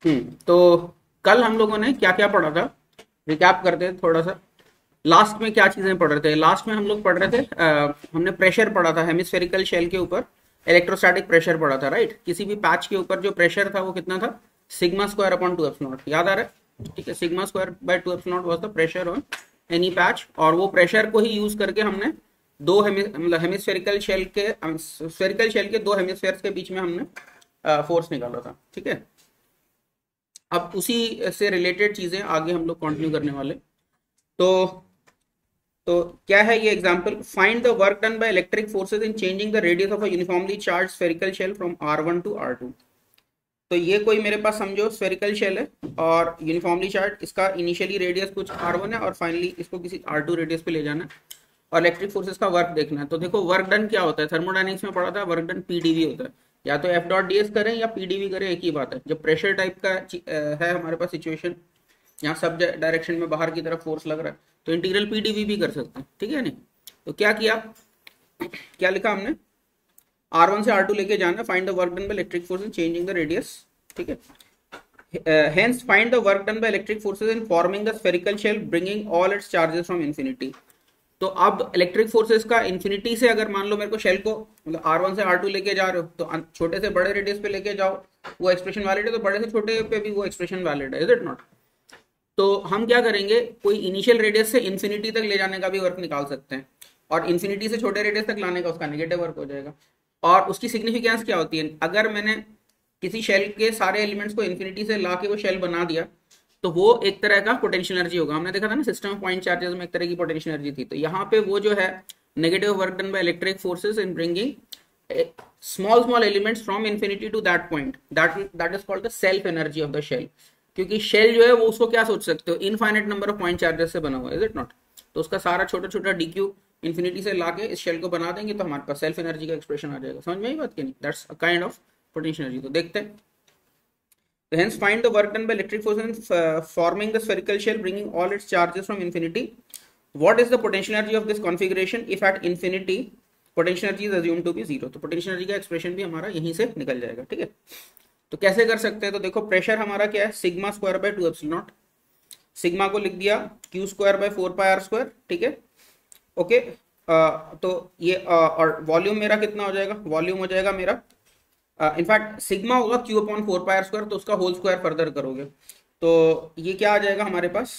तो कल हम लोगों ने क्या क्या पढ़ा था, रिकैप करते हैं थोड़ा सा। लास्ट में क्या चीजें पढ़ रहे थे? लास्ट में हम लोग पढ़ रहे थे, हमने प्रेशर पढ़ा था हेमिस्फेरिकल शेल के ऊपर। इलेक्ट्रोस्टैटिक प्रेशर पढ़ा था, राइट। किसी भी पैच के ऊपर जो प्रेशर था वो कितना था? Sigma square upon 2 epsilon naught. याद आ रहा है? ठीक है, sigma square by 2 epsilon naught was the pressure on any patch. और वो प्रेशर को ही यूज करके हमने दो मतलब हेमिस्फेरिकल शेल के, स्फेरिकल शेल के दो हेमिस्फेयर्स के बीच में हमने फोर्स निकाला था। ठीक है, अब उसी से रिलेटेड चीजें आगे हम लोग कंटिन्यू करने वाले। तो तो क्या है ये example? Find the work done by electric forces in changing the radius of a uniformly charge spherical shell from R1 to R2। तो ये कोई मेरे पास समझो स्फेरिकल शेल है और यूनिफॉर्मली चार्ज, इसका इनिशियली रेडियस कुछ R1 है और फाइनली इसको किसी R2 रेडियस पे ले जाना है और इलेक्ट्रिक फोर्सेस का वर्क देखना है। तो देखो वर्क डन क्या होता है, थर्मोडायनेमिक्स में पढ़ा था, वर्क डन पीडीवी होता है। या तो एफ डॉट डी एस करें या पीडीवी करें, एक ही बात है। जब प्रेशर टाइप का है हमारे पास सिचुएशन, यहाँ सब डायरेक्शन में बाहर की तरफ फोर्स लग रहा है, तो इंटीग्रल पीडीवी भी कर सकते हैं। ठीक है नहीं? तो क्या किया, क्या लिखा हमने? R1 से R2 लेके जाना, find the work done by electric force in changing the radius. ठीक है, hence find the work done by electric forces in forming the spherical shell bringing all its charges from infinity। तो अब electric forces का infinity से, अगर मान लो मेरे को शेल को मतलब R1 से R2 लेके जा रहे हो, तो छोटे से बड़े रेडियस पे लेके जाओ, वो एक्सप्रेशन वैलिड है, तो बड़े से छोटे पे भी वो एक्सप्रेशन वैलिड है, इज इट नॉट? तो हम क्या करेंगे, कोई इनिशियल रेडियस से इन्फिनिटी तक ले जाने का भी वर्क निकाल सकते हैं, और इन्फिनिटी से छोटे रेडियस तक लाने का उसका नेगेटिव वर्क हो जाएगा। और उसकी सिग्निफिकेंस क्या होती है? अगर मैंने किसी शेल के सारे एलिमेंट्स को इन्फिनिटी से ला के वो शेल बना दिया, तो वो एक तरह का पोटेंशियल एनर्जी होगा। हमने देखा था ना सिस्टम ऑफ पॉइंट चार्जेस में एक तरह की पोटेंशियल एनर्जी थी। तो यहाँ पे वो जो है negative work done by electric forces in bringing small small elements from infinity to that point, that is called the self energy of the shell. क्योंकि शेल जो है वो, उसको क्या सोच सकते हो, infinite number of point charges से बना हुआ है, इज इट नॉट? तो उसका सारा छोटा छोटा डीक्यू इन्फिनिटी से लाके इस शेल को बना देंगे, तो हमारे पास सेल्फ एनर्जी का एक्सप्रेशन आ जाएगा। समझ में आई बात की नहीं? That's a kind of potential energy. तो देखते हैं। So hence find the work done by electric force in forming the spherical shell bringing all its charges from infinity. What is the potential energy of this configuration if at infinity potential energy is assumed to be zero? तो potential energy का expression भी हमारा यहीं से निकल जाएगा। ठीक है, तो कैसे कर सकते हैं? तो देखो प्रेशर हमारा क्या है, sigma square by 2 epsilon naught. Sigma को लिख दिया q square by 4 pi are square. ठीक है, ओके। तो ये और वॉल्यूम मेरा कितना हो जाएगा? वॉल्यूम हो जाएगा मेरा, इनफैक्ट सिग्मा होगा q upon 4 pi are square, तो उसका होल स्क्वायर फर्दर करोगे तो ये क्या आ जाएगा हमारे पास,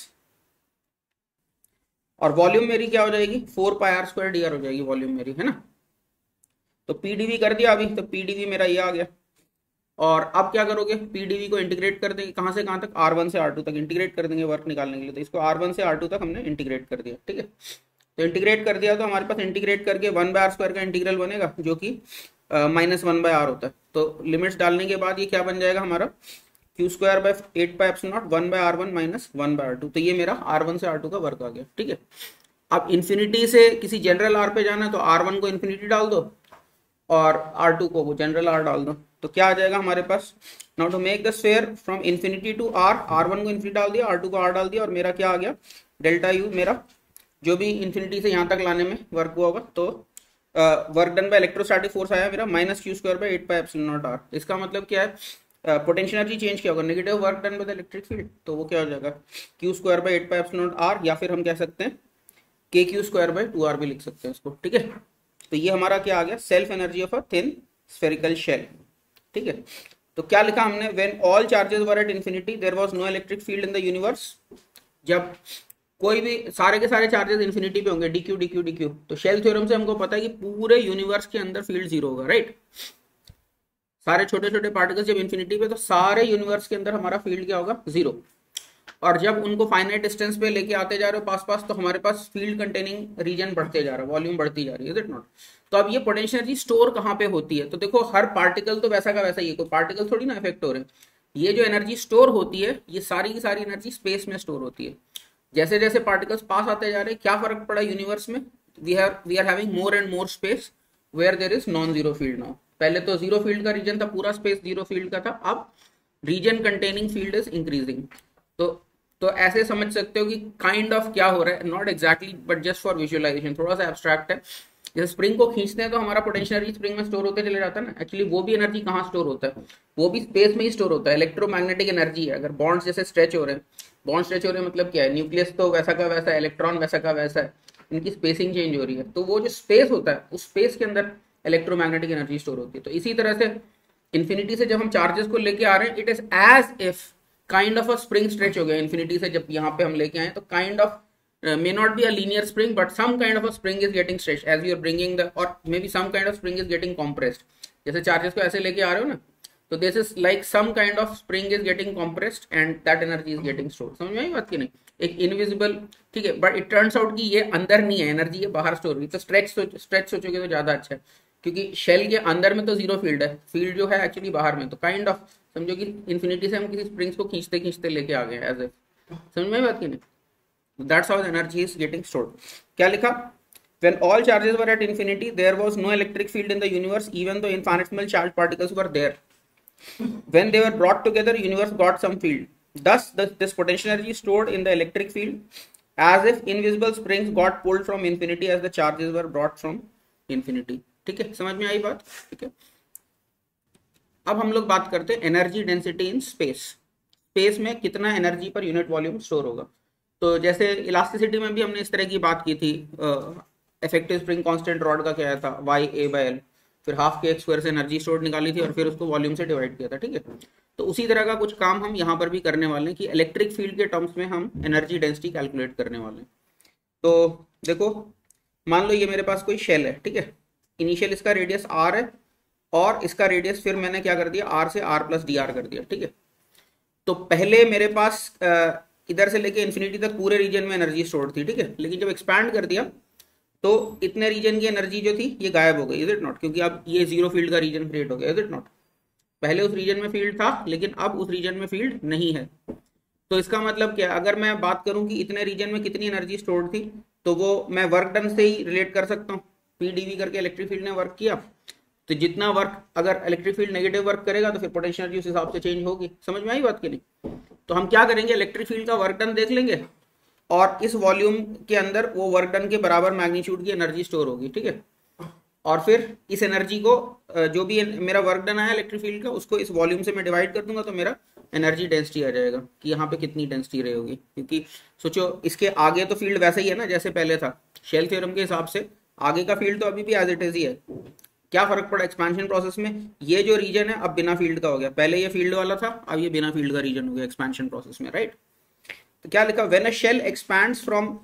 और वॉल्यूम मेरी क्या हो जाएगी? 4 pi are square D r हो जाएगी वॉल्यूम मेरी, है ना। तो पीडीवी कर दिया अभी, तो पीडीवी मेरा ये आ गया। और अब क्या करोगे, पीडीवी को इंटीग्रेट कर देंगे, कहां से कहां तक? R1 से R2 तक इंटीग्रेट कर देंगे वर्क निकालने के लिए। तो इसको R1 से R2 तक हमने इंटीग्रेट कर दिया। ठीक है, तो इंटीग्रेट कर दिया तो हमारे पास इंटीग्रेट करके 1/r² का इंटीग्रल बनेगा, जो कि -1/r होता है। तो लिमिट्स डालने के बाद ये क्या बन जाएगा हमारा? Q square by 8 pi epsilon naught 1/r1 minus 1/r2। तो ये मेरा R1 से R2 का वर्क आ गया। ठीक है, अब इन्फिनिटी से किसी जनरल R पे जाना है, तो R1 को इन्फिनिटी डाल दो और R2 को वो जनरल R डाल दो। तो क्या आ जाएगा हमारे पास? Now to make the sphere from infinity to R, R1 को इन्फिनिटी डाल दिया, R2 को R डाल दिया, और मेरा क्या आ गया? डेल्टा यू, मेरा जो भी इन्फिनिटी से यहाँ तक लाने में वर्क हुआ होगा। तो work done by electrostatic force आया मेरा minus q square by 8 pi epsilon naught r. इसका मतलब क्या है? पोटेंशियल एनर्जी चेंज क्या होगा? Negative work done by the electric field, तो वो क्या हो जाएगा? Q square by 8 pi epsilon naught r, या फिर हम कह सकते हैं के क्यू स्क्वायर बाय 2r भी लिख सकते हैं इसको। ठीक है, तो ये हमारा क्या आ गया? Self energy of a thin spherical shell. ठीक है, तो क्या लिखा हमने? When all charges were at infinity there was no electric field in the universe. जब कोई भी, सारे के सारे चार्जेस इन्फिनिटी पे होंगे, डीक्यू डीक्यू डीक्यू, तो शेल थ्योरम से हमको पता है कि पूरे यूनिवर्स के अंदर फील्ड जीरो होगा, राइट। सारे छोटे छोटे पार्टिकल्स जब इन्फिनिटी पे, तो सारे यूनिवर्स के अंदर हमारा फील्ड क्या होगा? जीरो। और जब उनको फाइनाइट डिस्टेंस पे लेके आते जा रहे हो पास पास, तो हमारे पास फील्ड कंटेनिंग रीजन बढ़ते जा रहा है, वॉल्यूम बढ़ती जा रही है, इज इट नॉट? तो अब ये पोटेंशियल एनर्जी स्टोर कहाँ पे होती है? तो देखो हर पार्टिकल तो वैसा का वैसा ही है, कोई पार्टिकल थोड़ी ना इफेक्ट हो रहे हैं। ये जो एनर्जी स्टोर होती है, ये सारी की सारी एनर्जी स्पेस में स्टोर होती है। जैसे जैसे पार्टिकल्स पास आते जा रहे हैं, क्या फर्क पड़ा यूनिवर्स में? We are having more and more space where there is non zero field now. पहले तो जीरो फील्ड का रीजन था, पूरा स्पेस जीरो फील्ड का था, अब region containing field is increasing. तो तो ऐसे समझ सकते हो कि काइंड ऑफ क्या हो रहा है, not exactly but just for visualization, थोड़ा सा एब्स्ट्रैक्ट है। जैसे स्प्रिंग को खींचते हैं तो हमारा पोटेंशियल एनर्जी स्प्रिंग में स्टोर होते चले जाता है ना, एक्चुअली वो भी एनर्जी कहाँ स्टोर होता है, वो भी स्पेस में ही स्टोर होता है, इलेक्ट्रोमैग्नेटिक एनर्जी है। अगर बॉन्ड्स जैसे स्ट्रेच हो रहे हैं, बॉन्ड स्ट्रेच हो रहे हैं मतलब क्या है, न्यूक्लियस तो वैसा का वैसा है, इलेक्ट्रॉन वैसा का वैसा है, इनकी स्पेसिंग चेंज हो रही है, तो वो जो स्पेस होता है उस स्पेस के अंदर इलेक्ट्रोमैग्नेटिक एनर्जी स्टोर होती है। तो इसी तरह से इन्फिनिटी से जब हम चार्जेस को लेके आ रहे हैं, it is as if kind of a spring stretch हो गया इन्फिनिटी से, जब यहाँ पे हम लेके आए तो kind of may not be a linear spring but some kind of a spring is getting stretched as you are bringing the, or maybe some kind of spring is getting compressed, जैसे charges को ऐसे लेके आ रहे हो ना, तो this is like some kind of spring is getting compressed and that energy is getting stored। समझ में आई बात की नहीं, एक इनविजिबल, ठीक है, बट इट टर्न्स आउट कि ये अंदर नहीं है एनर्जी, ये बाहर स्टोर हुई। तो स्ट्रेच सोचोगे तो ज्यादा अच्छा है, क्योंकि शेल के अंदर में तो जीरो फील्ड है, फील्ड जो है एक्चुअली बाहर में। तो काइंड ऑफ समझो कि इन्फिनिटी से हम किसी स्प्रिंग्स को खींचते खींचते लेके आ गए एज ए, समझ में आई बात की नहीं। That's how the energy is getting stored। क्या लिखा, when all charges were at infinity there was no electric field in the universe even though infinitesimal charged particles were there, when they were brought together universe got some field, thus this potential energy stored in the electric field as if invisible springs got pulled from infinity as the charges were brought from infinity। ठीक है, समझ में आई बात, ठीक है। अब हम लोग बात करते हैं energy density in space, space में कितना एनर्जी पर यूनिट वॉल्यूम स्टोर होगा। तो जैसे इलास्टिसिटी में भी हमने इस तरह की बात की थी, इफेक्टिव स्प्रिंग कांस्टेंट रॉड का क्या था, वाई ए बाई एल, फिर हाफ के एक्स स्क्वायर से एनर्जी स्टोर निकाली थी और फिर उसको वॉल्यूम से डिवाइड किया था, ठीक है। तो उसी तरह का कुछ काम हम यहाँ पर भी करने वाले हैं कि इलेक्ट्रिक फील्ड के टर्म्स में हम एनर्जी डेंसिटी कैलकुलेट करने वाले हैं। तो देखो, मान लो ये मेरे पास कोई शेल है, ठीक है, इनिशियल इसका रेडियस आर है और इसका रेडियस फिर मैंने क्या कर दिया, आर से आर प्लस डी आर कर दिया, ठीक है। तो पहले मेरे पास इधर से लेके इन्फिनिटी तक पूरे रीजन में एनर्जी स्टोर थी, ठीक है, लेकिन जब एक्सपैंड कर दिया तो इतने रीजन की एनर्जी जो थी ये गायब हो गई, इज इट नॉट, क्योंकि अब ये जीरो फील्ड का रीजन क्रिएट हो गया, इज इट नॉट। पहले उस रीजन में फील्ड था लेकिन अब उस रीजन में फील्ड नहीं है। तो इसका मतलब क्या, अगर मैं बात करूं कि इतने रीजन में कितनी एनर्जी स्टोर थी, तो वो मैं वर्क डन से ही रिलेट कर सकता हूँ, पी डीवी करके इलेक्ट्रिक फील्ड ने वर्क किया, तो जितना वर्क, अगर इलेक्ट्रिक फील्ड नेगेटिव वर्क करेगा तो फिर पोटेंशियल एनर्जी उस हिसाब से चेंज होगी। समझ में आई बात की नहीं। तो हम क्या करेंगे, इलेक्ट्रिक फील्ड का वर्क डन देख लेंगे और इस वॉल्यूम के अंदर वो वर्क डन के बराबर मैग्नीट्यूड की एनर्जी स्टोर होगी, ठीक है। और फिर इस एनर्जी को, जो भी मेरा वर्क डन आया इलेक्ट्रिक फील्ड का, उसको इस वॉल्यूम से मैं डिवाइड कर दूंगा तो मेरा एनर्जी डेंसिटी आ जाएगा कि यहाँ पे कितनी डेंसिटी रही होगी। क्योंकि सोचो इसके आगे तो फील्ड वैसे ही है ना जैसे पहले था, शेल थ्योरम के हिसाब से आगे का फील्ड तो अभी भी एज इट इज ही है। क्या फर्क पड़ा एक्सपेंशन प्रोसेस में, ये जो रीजन है अब बिना फील्ड का हो गया, पहले ये फील्ड वाला था अब ये बिना फील्ड का रीजन हो गया एक्सपेंशन प्रोसेस में, राइट। तो क्या लिखा, when a shell expands from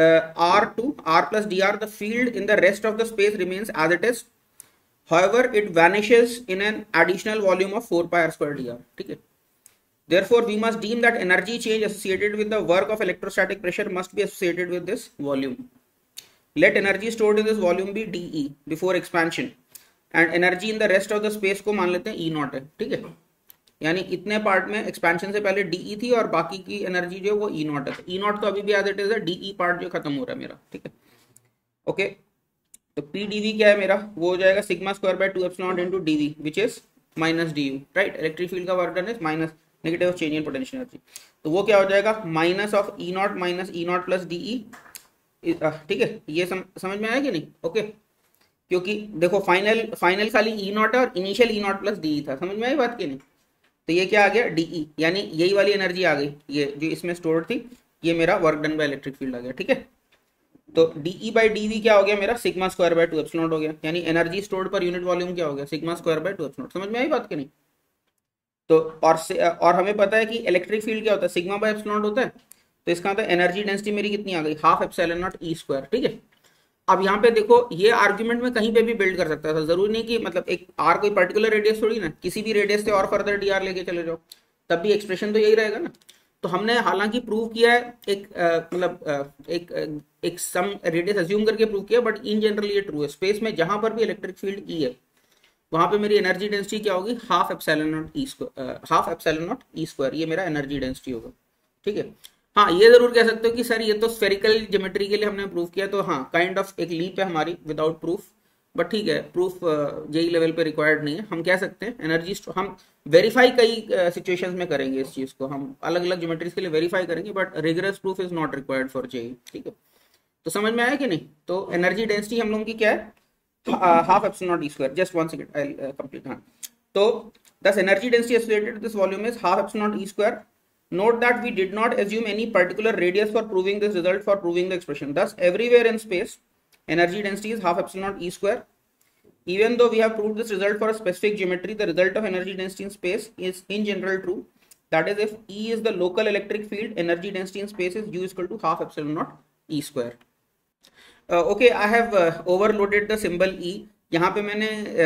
r to r plus dr the field in the rest of the space remains as it is, however it vanishes in an additional volume of 4 pi r square dr, ठीक है। Therefore we must deem that energy change associated with the work of electrostatic pressure must be associated with this volume। Let energy stored in this volume be dE before expansion and energy in the rest of the space को मान लेते हैं E not है, ठीक है। यानी इतने part में एक्सपेंशन से पहले डीई थी और बाकी की एनर्जी जो वो ई नॉट है, ई नॉट तो अभी भी एज इट इज है, डीई पार्ट जो खत्म हो रहा है मेरा, ठीक है। ओके, तो पी डीवी क्या है मेरा, वो हो जाएगा sigma square by 2 epsilon into dV which is minus dU यू, राइट। इलेक्ट्रिक फील्ड का work done is minus negative of change in potential energy, तो वो क्या हो जाएगा minus of E naught minus E naught plus dE, ठीक है। ये समझ में आया कि नहीं, ओके। क्योंकि देखो फाइनल खाली ई नॉट है और initial E naught plus dE था, समझ में आई बात की नहीं। तो ये क्या आ गया डीई, यानी यही वाली एनर्जी आ गई, ये जो इसमें स्टोर थी, ये मेरा work done by electric field आ गया, ठीक है। तो डीई बाई डीवी क्या हो गया मेरा सिग्मा स्क्वायर बाय 2 एप्सिलॉन हो गया, यानी energy stored per unit volume क्या हो गया सिग्मा स्क्वायर बाय 2 एप्सिलॉन। समझ में आई बात की नहीं। तो और हमें पता है कि इलेक्ट्रिक फील्ड क्या होता है सिग्मा बाय एप्सिलॉन होता है, तो इसका मतलब एनर्जी डेंसिटी मेरी कितनी आ गई half epsilon naught E square, ठीक है। अब यहाँ पे देखो ये आर्ग्यूमेंट में कहीं पे भी बिल्ड कर सकता था, जरूरी नहीं कि मतलब एक आर कोई पर्टिकुलर रेडियस थोड़ी ना, किसी भी रेडियस से और फर्दर डी आर लेके चले जाओ तब भी एक्सप्रेशन तो यही रहेगा ना। तो हमने हालांकि प्रूव किया है एक मतलब एक सम रेडियस अज्यूम करके प्रूव किया, बट इन जनरल ये ट्रू है, स्पेस में जहां पर भी इलेक्ट्रिक फील्ड ई है वहां पे मेरी एनर्जी डेंसिटी क्या होगी half epsilon naught E square, ये मेरा एनर्जी डेंसिटी होगा, ठीक है। हाँ ये जरूर कह सकते हो कि सर ये तो स्फेरिकल ज्योमेट्री के लिए हमने प्रूव किया, तो हाँ काइंड ऑफ एक लीप है हमारी विदाउट प्रूफ, बट ठीक है प्रूफ जेई लेवल पे रिक्वायर्ड नहीं है। हम कह सकते हैं एनर्जी हम वेरीफाई कई सिचुएशंस में करेंगे इस चीज को, हम अलग अलग ज्योमेट्रीज के लिए वेरीफाई करेंगे, but rigorous proof is not required for JEE. ठीक है, तो समझ में आया कि नहीं? तो एनर्जी डेंसिटी हम लोगों की क्या है, half epsilon naught E square. Just one second, I complete. हाँ, तो thus energy density associated with this volume is half epsilon naught e square. Note that we did not assume any particular radius for proving this result for proving the expression. Thus everywhere in space energy density is half epsilon naught e square. Even though we have proved this result for a specific geometry, the result of energy density in space is in general true. That is, if E is the local electric field, energy density in space is U is equal to half epsilon naught e square. Okay, I have overloaded the symbol E. यहाँ पे मैंने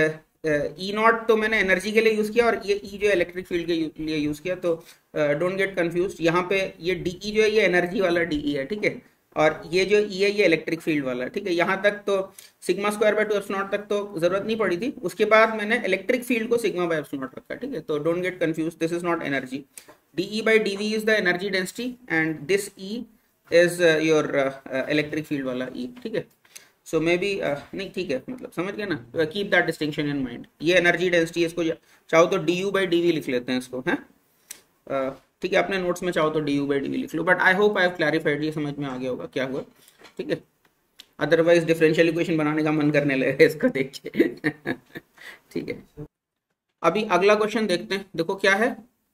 ई not तो मैंने energy के लिए use किया, और ये ई जो इलेक्ट्रिक फील्ड के लिए यूज किया, तो डोंट गेट कंफ्यूज। यहाँ पे ये डीई जो है ये एनर्जी वाला डीई है, ठीक है, और ये जो ई है ये इलेक्ट्रिक फील्ड वाला, ठीक है। यहाँ तक तो sigma square by 2 epsilon naught तक तो जरूरत नहीं पड़ी थी, उसके बाद मैंने इलेक्ट्रिक फील्ड को सिग्मा बाय एप्सिलॉन नॉट रखा, ठीक है। तो don't get confuse, this is not energy. D E by D V is the energy density and this E is your electric field वाला ई, ठीक है। सो मे बी नहीं, ठीक है, मतलब समझ गए ना, keep that distinction in mind. ये एनर्जी डेंसिटी, इसको चाहो तो D U by D V लिख लेते हैं इसको, है ठीक है। अपने नोट्स में चाहो तो D U by D V लिख लो, but I hope I have clarified, ये समझ में आ गया होगा क्या हुआ, ठीक है। अदरवाइज डिफरेंशियल इक्वेशन बनाने का मन करने लगेगा इसको देख के ठीक है। अभी अगला क्वेश्चन देखते हैं, देखो क्या है।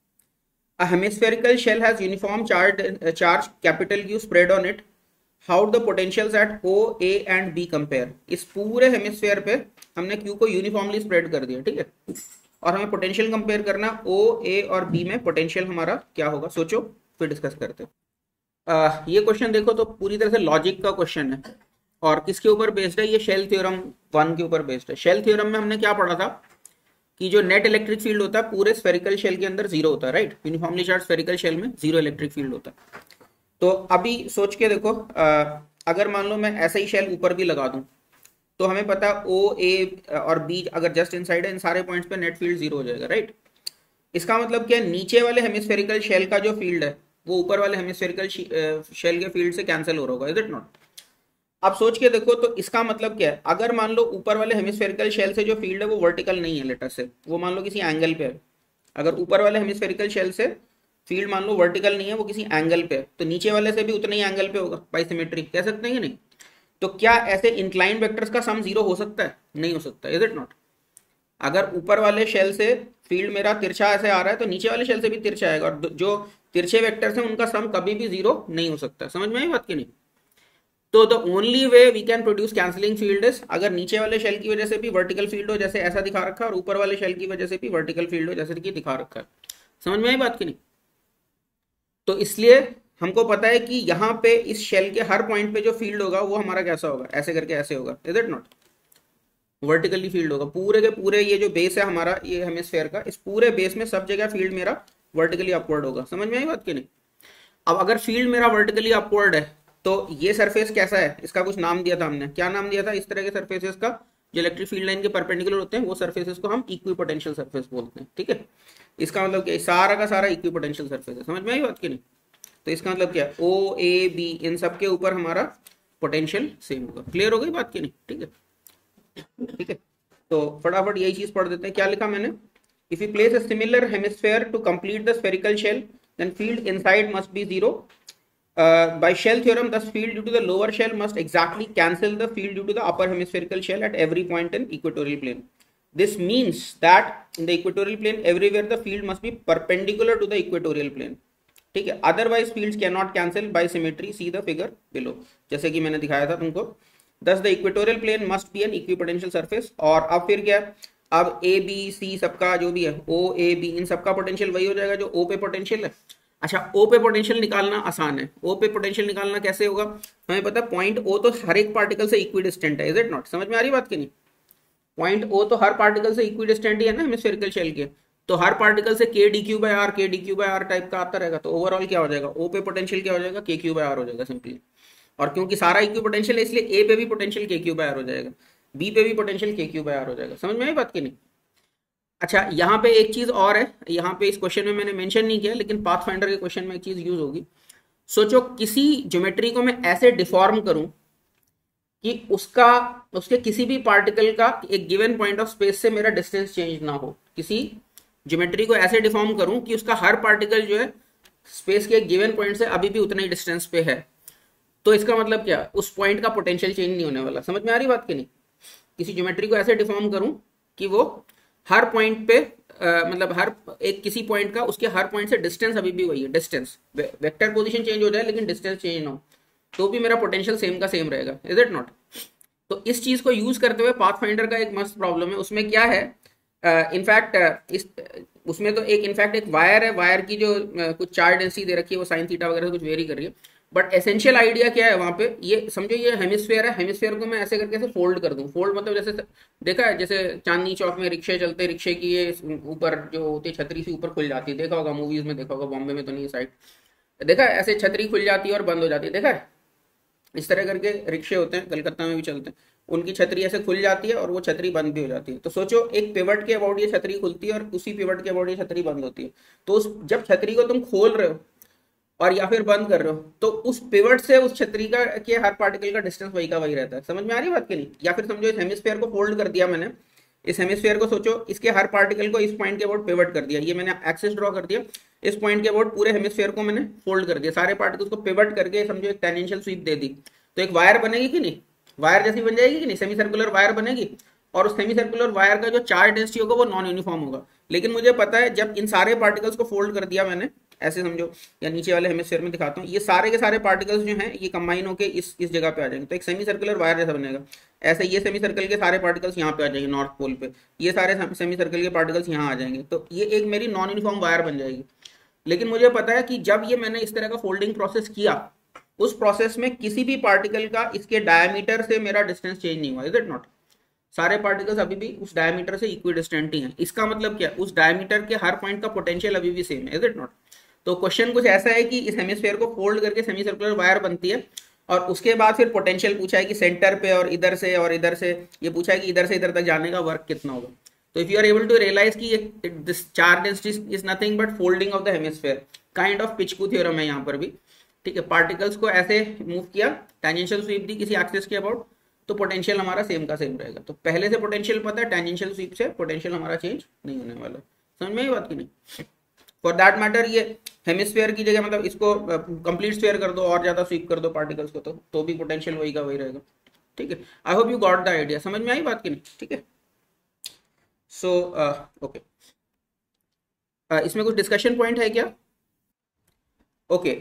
A hemispherical shell has uniform charge capital Q spread on it. How the potentials at O, A and B compare? इस पूरे हेमिस्फेयर पे हमने Q को यूनिफॉर्मली स्प्रेड कर दिया, ठीक है, और हमें पोटेंशियल कंपेयर करना, O, A और B में पोटेंशियल हमारा क्या होगा, सोचो फिर डिस्कस करते हैं। ये क्वेश्चन देखो तो पूरी तरह से लॉजिक का क्वेश्चन है, और किसके ऊपर बेस्ड है, ये शेल थ्योरम 1 के ऊपर बेस्ड है। शेल थ्योरम में हमने क्या पढ़ा था कि जो नेट इलेक्ट्रिक फील्ड होता है पूरे स्फेरिकल शेल के अंदर जीरो होता है, right. Uniformly charge spherical shell में जीरो इलेक्ट्रिक फील्ड होता है। तो अभी सोच के देखो, अगर मान लो मैं ऐसा ही शेल ऊपर भी लगा दूं, तो हमें पता है ओ, ए और बी अगर जस्ट इनसाइड है, इन सारे पॉइंट्स पे नेट फील्ड जीरो हो जाएगा, राइट। इसका मतलब क्या है, नीचे वाले हेमिस्फेरिकल शेल का जो फील्ड है वो ऊपर वाले हेमिस्फेरिकल शेल के फील्ड से कैंसिल हो रहा होगा, इज इट नॉट। अब सोच के देखो, तो इसका मतलब क्या है, अगर मान लो ऊपर वाले हेमिस्फेरिकल शेल से जो फील्ड है वो वर्टिकल नहीं है, लेटर से वो मान लो किसी एंगल पे है। अगर ऊपर वाले हेमिस्फेरिकल शेल से फील्ड मान लो वर्टिकल नहीं है, वो किसी एंगल पे है, तो नीचे वाले से भी उतना ही एंगल पे होगा, बाय सिमेट्री कह सकते हैं कि नहीं। तो क्या ऐसे इंक्लाइन वेक्टर्स का सम जीरो हो सकता है? नहीं हो सकता, इज इट नॉट। अगर ऊपर वाले शेल से फील्ड मेरा तिरछा ऐसे आ रहा है, तो नीचे वाले शेल से भी तिरछा आएगा, और जो तिरछे वेक्टर्स हैं उनका सम कभी भी जीरो नहीं हो सकता। समझ में आई बात की नहीं? तो the only way we can produce cancelling field is, अगर नीचे वाले शेल की वजह से भी वर्टिकल फील्ड हो जैसे ऐसा दिखा रखा है, और ऊपर वाले शेल की वजह से भी वर्टिकल फील्ड हो जैसे कि दिखा रखा है। समझ में आई बात की नहीं? तो इसलिए हमको पता है कि यहाँ पे इस शेल के हर पॉइंट पे जो फील्ड होगा वो हमारा कैसा होगा, ऐसे करके ऐसे होगा, is it not. Vertically field होगा पूरे के पूरे, ये जो बेस है हमारा ये हेमिस्फेयर का, इस पूरे बेस में सब जगह फील्ड मेरा वर्टिकली अपवर्ड होगा। समझ में आई बात की नहीं? अब अगर फील्ड मेरा वर्टिकली अपवर्ड है, तो ये सरफेस कैसा है, इसका कुछ नाम दिया था हमने, क्या नाम दिया था इस तरह के सरफेसेस का, जो इलेक्ट्रिक फील्ड लाइन के परपेंडिकुलर होते हैं, वो सरफेसेस को हम इक्विपोटेंशियल सरफेस बोलते हैं, ठीक है। इसका मतलब क्या है, सारा का सारा इक्विपोटेंशियल सरफेस है। समझ में आई बात की नहीं? तो इसका मतलब क्या है, ओ, ए, बी, इन सब के ऊपर हमारा पोटेंशियल सेम होगा। क्लियर हो गई बात की नहीं? ठीक है, ठीक है। तो फटाफट यही चीज पढ़ देते हैं। क्या लिखा मैंने, if you place a similar hemisphere to complete the spherical shell, then field inside must be zero. By shell theorem, thus field due to the lower shell must exactly cancel the field due to the upper hemispherical shell at every point in equatorial plane. This means that in the equatorial plane, everywhere the field must be perpendicular to the equatorial plane. ठीक है, otherwise fields cannot cancel by symmetry. See the figure below. जैसे कि मैंने दिखाया था तुमको. Thus the equatorial plane must be an equipotential surface. और अब फिर क्या है, अब A, B, C सबका जो भी है, O, A, B, इन सबका पोटेंशियल वही हो जाएगा जो O पे पोटेंशियल है। अच्छा, ओ पे पोटेंशियल निकालना आसान है। ओ पे पोटेंशियल निकालना कैसे होगा, हमें पता है पॉइंट ओ तो हर एक पार्टिकल से इक्विडिस्टेंट है, इज इट नॉट। समझ में आ रही बात की नहीं? पॉइंट ओ तो हर पार्टिकल से इक्विडिस्टेंट ही है ना हेमिस्फेरिकल शेल के, तो हर पार्टिकल से K D Q by R, K D Q by R type का आता रहेगा। तो ओवरऑल क्या हो जाएगा, ओ पे पोटेंशियल क्या हो जाएगा, के क्यू बाय आर हो जाएगा सिंपली। और क्योंकि सारा इक्विपोटेंशियल है, इसलिए ए पे भी पोटेंशियल के क्यू बाय आर हो जाएगा, बी पे भी पोटेंशियल के क्यू बाय आर हो जाएगा। समझ में आई बात की नहीं? अच्छा, यहाँ पे एक चीज और है, यहाँ पे इस क्वेश्चन में मैंने मेंशन नहीं किया, लेकिन पाथफाइंडर के क्वेश्चन में एक चीज यूज होगी। सोचो किसी ज्योमेट्री को मैं ऐसे डिफॉर्म करूं कि उसके किसी भी पार्टिकल का एक गिवन पॉइंट ऑफ स्पेस से मेरा डिस्टेंस चेंज ना हो, किसी ज्योमेट्री को ऐसे डिफॉर्म करूं कि उसका हर पार्टिकल जो है स्पेस के एक गिवन पॉइंट से अभी भी उतने ही डिस्टेंस पे है, तो इसका मतलब क्या, उस पॉइंट का पोटेंशियल चेंज नहीं होने वाला। समझ में आ रही बात कि नहीं? किसी ज्योमेट्री को ऐसे डिफॉर्म करूं कि वो हर पॉइंट पे मतलब हर एक किसी पॉइंट का उसके हर पॉइंट से डिस्टेंस अभी भी वही है, डिस्टेंस वेक्टर पोजीशन चेंज हो जाए लेकिन डिस्टेंस चेंज ना हो, तो भी मेरा पोटेंशियल सेम का सेम रहेगा। Is it not? तो इस चीज को यूज करते हुए पाथफाइंडर का एक मस्त प्रॉब्लम है। उसमें क्या है, इनफैक्ट इस उसमें तो एक इनफैक्ट एक वायर है, वायर की जो कुछ चार्ज डेंसिटी दे रखी है वो साइन थीटा वगैरह से कुछ वेरी कर रही है, बट एसेंशियल आइडिया क्या है वहां पे, ये समझो ये हेमिस्फेयर है, हेमिस्फेयर को मैं ऐसे करके ऐसे फोल्ड कर दूं। फोल्ड मतलब जैसे देखा है जैसे चांदनी चौक में रिक्शे चलते, रिक्शे की ये ऊपर जो होती है छतरी सी ऊपर खुल जाती है, देखा होगा मूवीज में, देखा होगा, बॉम्बे में तो नहीं साइड देखा है, ऐसे छतरी खुल जाती है और बंद हो जाती है, देखा है? इस तरह करके रिक्शे होते हैं, कलकत्ता में भी चलते हैं, उनकी छतरी ऐसे खुल जाती है और वो छतरी बंद भी हो जाती है। तो सोचो एक पिवट के अबाउट ये छतरी खुलती है और उसी पिवट के अबाउट ये छतरी बंद होती है। तो उस जब छतरी को तुम खोल रहे हो और या फिर बंद कर रहे हो, तो उस पिवट से उस छतरी का के हर पार्टिकल का डिस्टेंस वही का वही रहता है। समझ में आ रही बात की नहीं? या फिर समझो इस हेमिस्फेयर को फोल्ड कर दिया मैंने, इस हेमिस्फेयर को सोचो इसके हर पार्टिकल को इस पॉइंट के अबाउट पिवट कर दिया, ये मैंने एक्सिस ड्रॉ कर दिया, इस पॉइंट के अबाउट पूरे हेमिस्फेयर को मैंने फोल्ड कर दिया, सारे पार्टिकल्स को पिवट करके समझो एक टेंजेंशियल स्वीप दे दी, तो एक वायर बनेगी कि नहीं? वायर जैसी बन जाएगी कि नहीं? सेमी सर्कुलर वायर बनेगी, और उस सेमी सर्कुलर वायर का जो चार्ज डेंसिटी होगा वो नॉन यूनिफॉर्म होगा। लेकिन मुझे पता है जब इन सारे पार्टिकल्स को फोल्ड कर दिया मैंने, ऐसे समझो, या नीचे वाले हेमिस्फीयर में दिखाता हूँ, ये सारे के सारे पार्टिकल्स जो हैं ये कंबाइन होकर इस जगह पे आ जाएंगे, तो एक सेमी सर्कुलर वायर जैसा बनेगा। ऐसे ये सेमी सर्कल के सारे पार्टिकल्स यहाँ पे आ जाएंगे नॉर्थ पोल पे, ये सारे सेमी सर्कल के पार्टिकल्स यहाँ आ जाएंगे, तो ये एक मेरी नॉन यूनिफॉर्म वायर बन जाएगी। लेकिन मुझे पता है कि जब ये मैंने इस तरह का फोल्डिंग प्रोसेस किया, उस प्रोसेस में किसी भी पार्टिकल का इसके डायमीटर से मेरा डिस्टेंस चेंज नहीं हुआ। Is it not? सारे पार्टिकल्स अभी भी उस डायमीटर से इक्वी डिस्टेंट ही हैं। इसका मतलब क्या, उस डायमीटर के हर पॉइंट का पोटेंशियल अभी भी सेम है। Is it not? तो क्वेश्चन कुछ ऐसा है कि इस हेमिस्फीयर को फोल्ड करके सेमी सर्कुलर वायर बनती है, और उसके बाद फिर पोटेंशियल पूछा है कि सेंटर पे और इधर से ये पूछा है कि इधर से इधर तक जाने का वर्क कितना होगा। तो if you are able to realise कि this charge density is nothing but folding of the hemisphere, kind of पिचकू थ्योरम है यहाँ पर भी। ठीक है, पार्टिकल्स को ऐसे मूव किया, टेंजेंशियल स्वीप दी किसी एक्सिस के अबाउट, तो पोटेंशियल हमारा सेम का सेम रहेगा। तो पहले से पोटेंशियल पता है, टेंजेंशियल स्वीप से पोटेंशियल हमारा चेंज नहीं होने वाला। समझ में आई बात की नहीं? फॉर दैट मैटर ये हेमिस्फीयर की जगह मतलब इसको कंप्लीट स्फीयर कर दो और ज्यादा स्वीप कर दो पार्टिकल्स को, तो भी पोटेंशियल वही का वही रहेगा। ठीक है, I hope you got the idea. समझ में आई बात की नहीं? ठीक है, सो ओके, इसमें कुछ डिस्कशन पॉइंट है क्या? Okay,